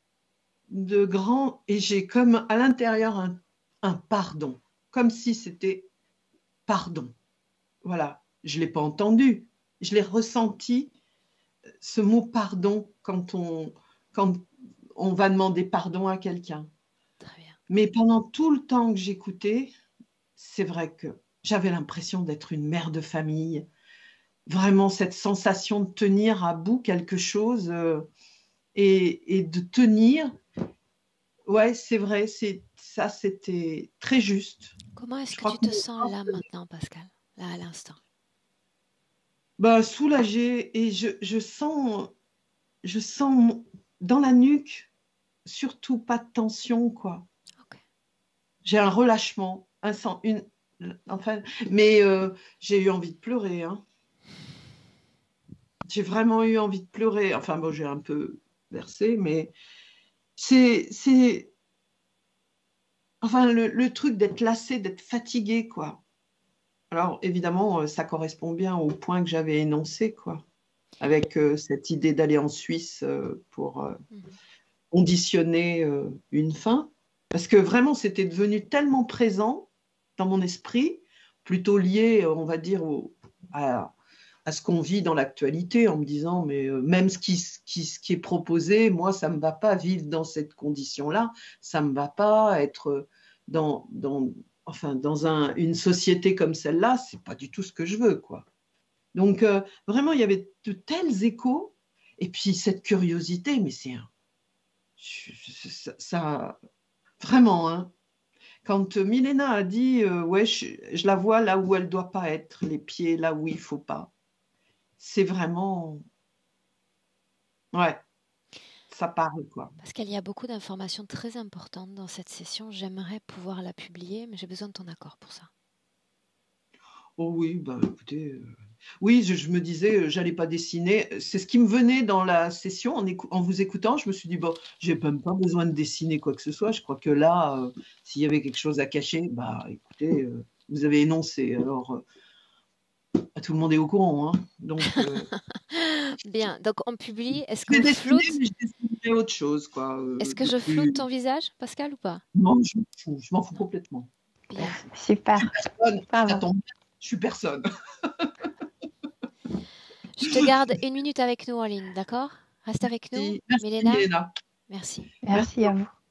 et j'ai comme à l'intérieur un pardon, comme si c'était pardon. Voilà, je ne l'ai pas entendu, je l'ai ressenti, ce mot pardon, quand on va demander pardon à quelqu'un. Très bien. Mais pendant tout le temps que j'écoutais, c'est vrai que j'avais l'impression d'être une mère de famille, vraiment cette sensation de tenir à bout quelque chose. et de tenir. Ouais, c'est vrai, ça, c'était très juste. Comment est-ce Je que crois tu que te sens là maintenant, Pascal? Là, à l'instant. bah, soulagée et je sens dans la nuque surtout pas de tension, quoi. Ok. J'ai un relâchement, enfin, mais j'ai eu envie de pleurer, hein. J'ai vraiment eu envie de pleurer. Enfin, bon, j'ai un peu versé, mais c'est, enfin, le truc d'être lassé, d'être fatigué, quoi. Alors, évidemment, ça correspond bien au point que j'avais énoncé, quoi, avec cette idée d'aller en Suisse pour Mhm. conditionner une fin. Parce que vraiment, c'était devenu tellement présent dans mon esprit, plutôt lié, on va dire, à ce qu'on vit dans l'actualité, en me disant, mais même ce qui est proposé, moi, ça ne me va pas vivre dans cette condition-là, ça ne me va pas être enfin, dans une société comme celle-là, c'est pas du tout ce que je veux, quoi. Donc, vraiment, il y avait de tels échos, et puis cette curiosité, mais ça, vraiment, hein. Quand Milena a dit, ouais, je la vois là où elle doit pas être, les pieds là où il faut pas, c'est vraiment, ouais, ça parle, quoi. Pascal, il y a beaucoup d'informations très importantes dans cette session. J'aimerais pouvoir la publier, mais j'ai besoin de ton accord pour ça. Oh oui, bah écoutez, oui, je me disais, j'allais pas dessiner. C'est ce qui me venait dans la session en vous écoutant. Je me suis dit, bon, j'ai même pas besoin de dessiner quoi que ce soit. Je crois que là, s'il y avait quelque chose à cacher, bah écoutez, vous avez énoncé. Alors, tout le monde est au courant, hein. Donc, Bien, donc on publie. Est-ce je vais qu'on dessiner, floute? mais je dessinerai autre chose, quoi, Est-ce que de je floute plus. ton visage, Pascal, ou pas? Non, je m'en fous Non. complètement. Je m'en Bien. fous. Je suis Super, personne. Ça bravo. tombe bien, je suis personne. Je te garde 1 minute avec nous en ligne, d'accord? Reste avec nous, Merci, Milena. Milena. Merci. Merci. Merci à vous.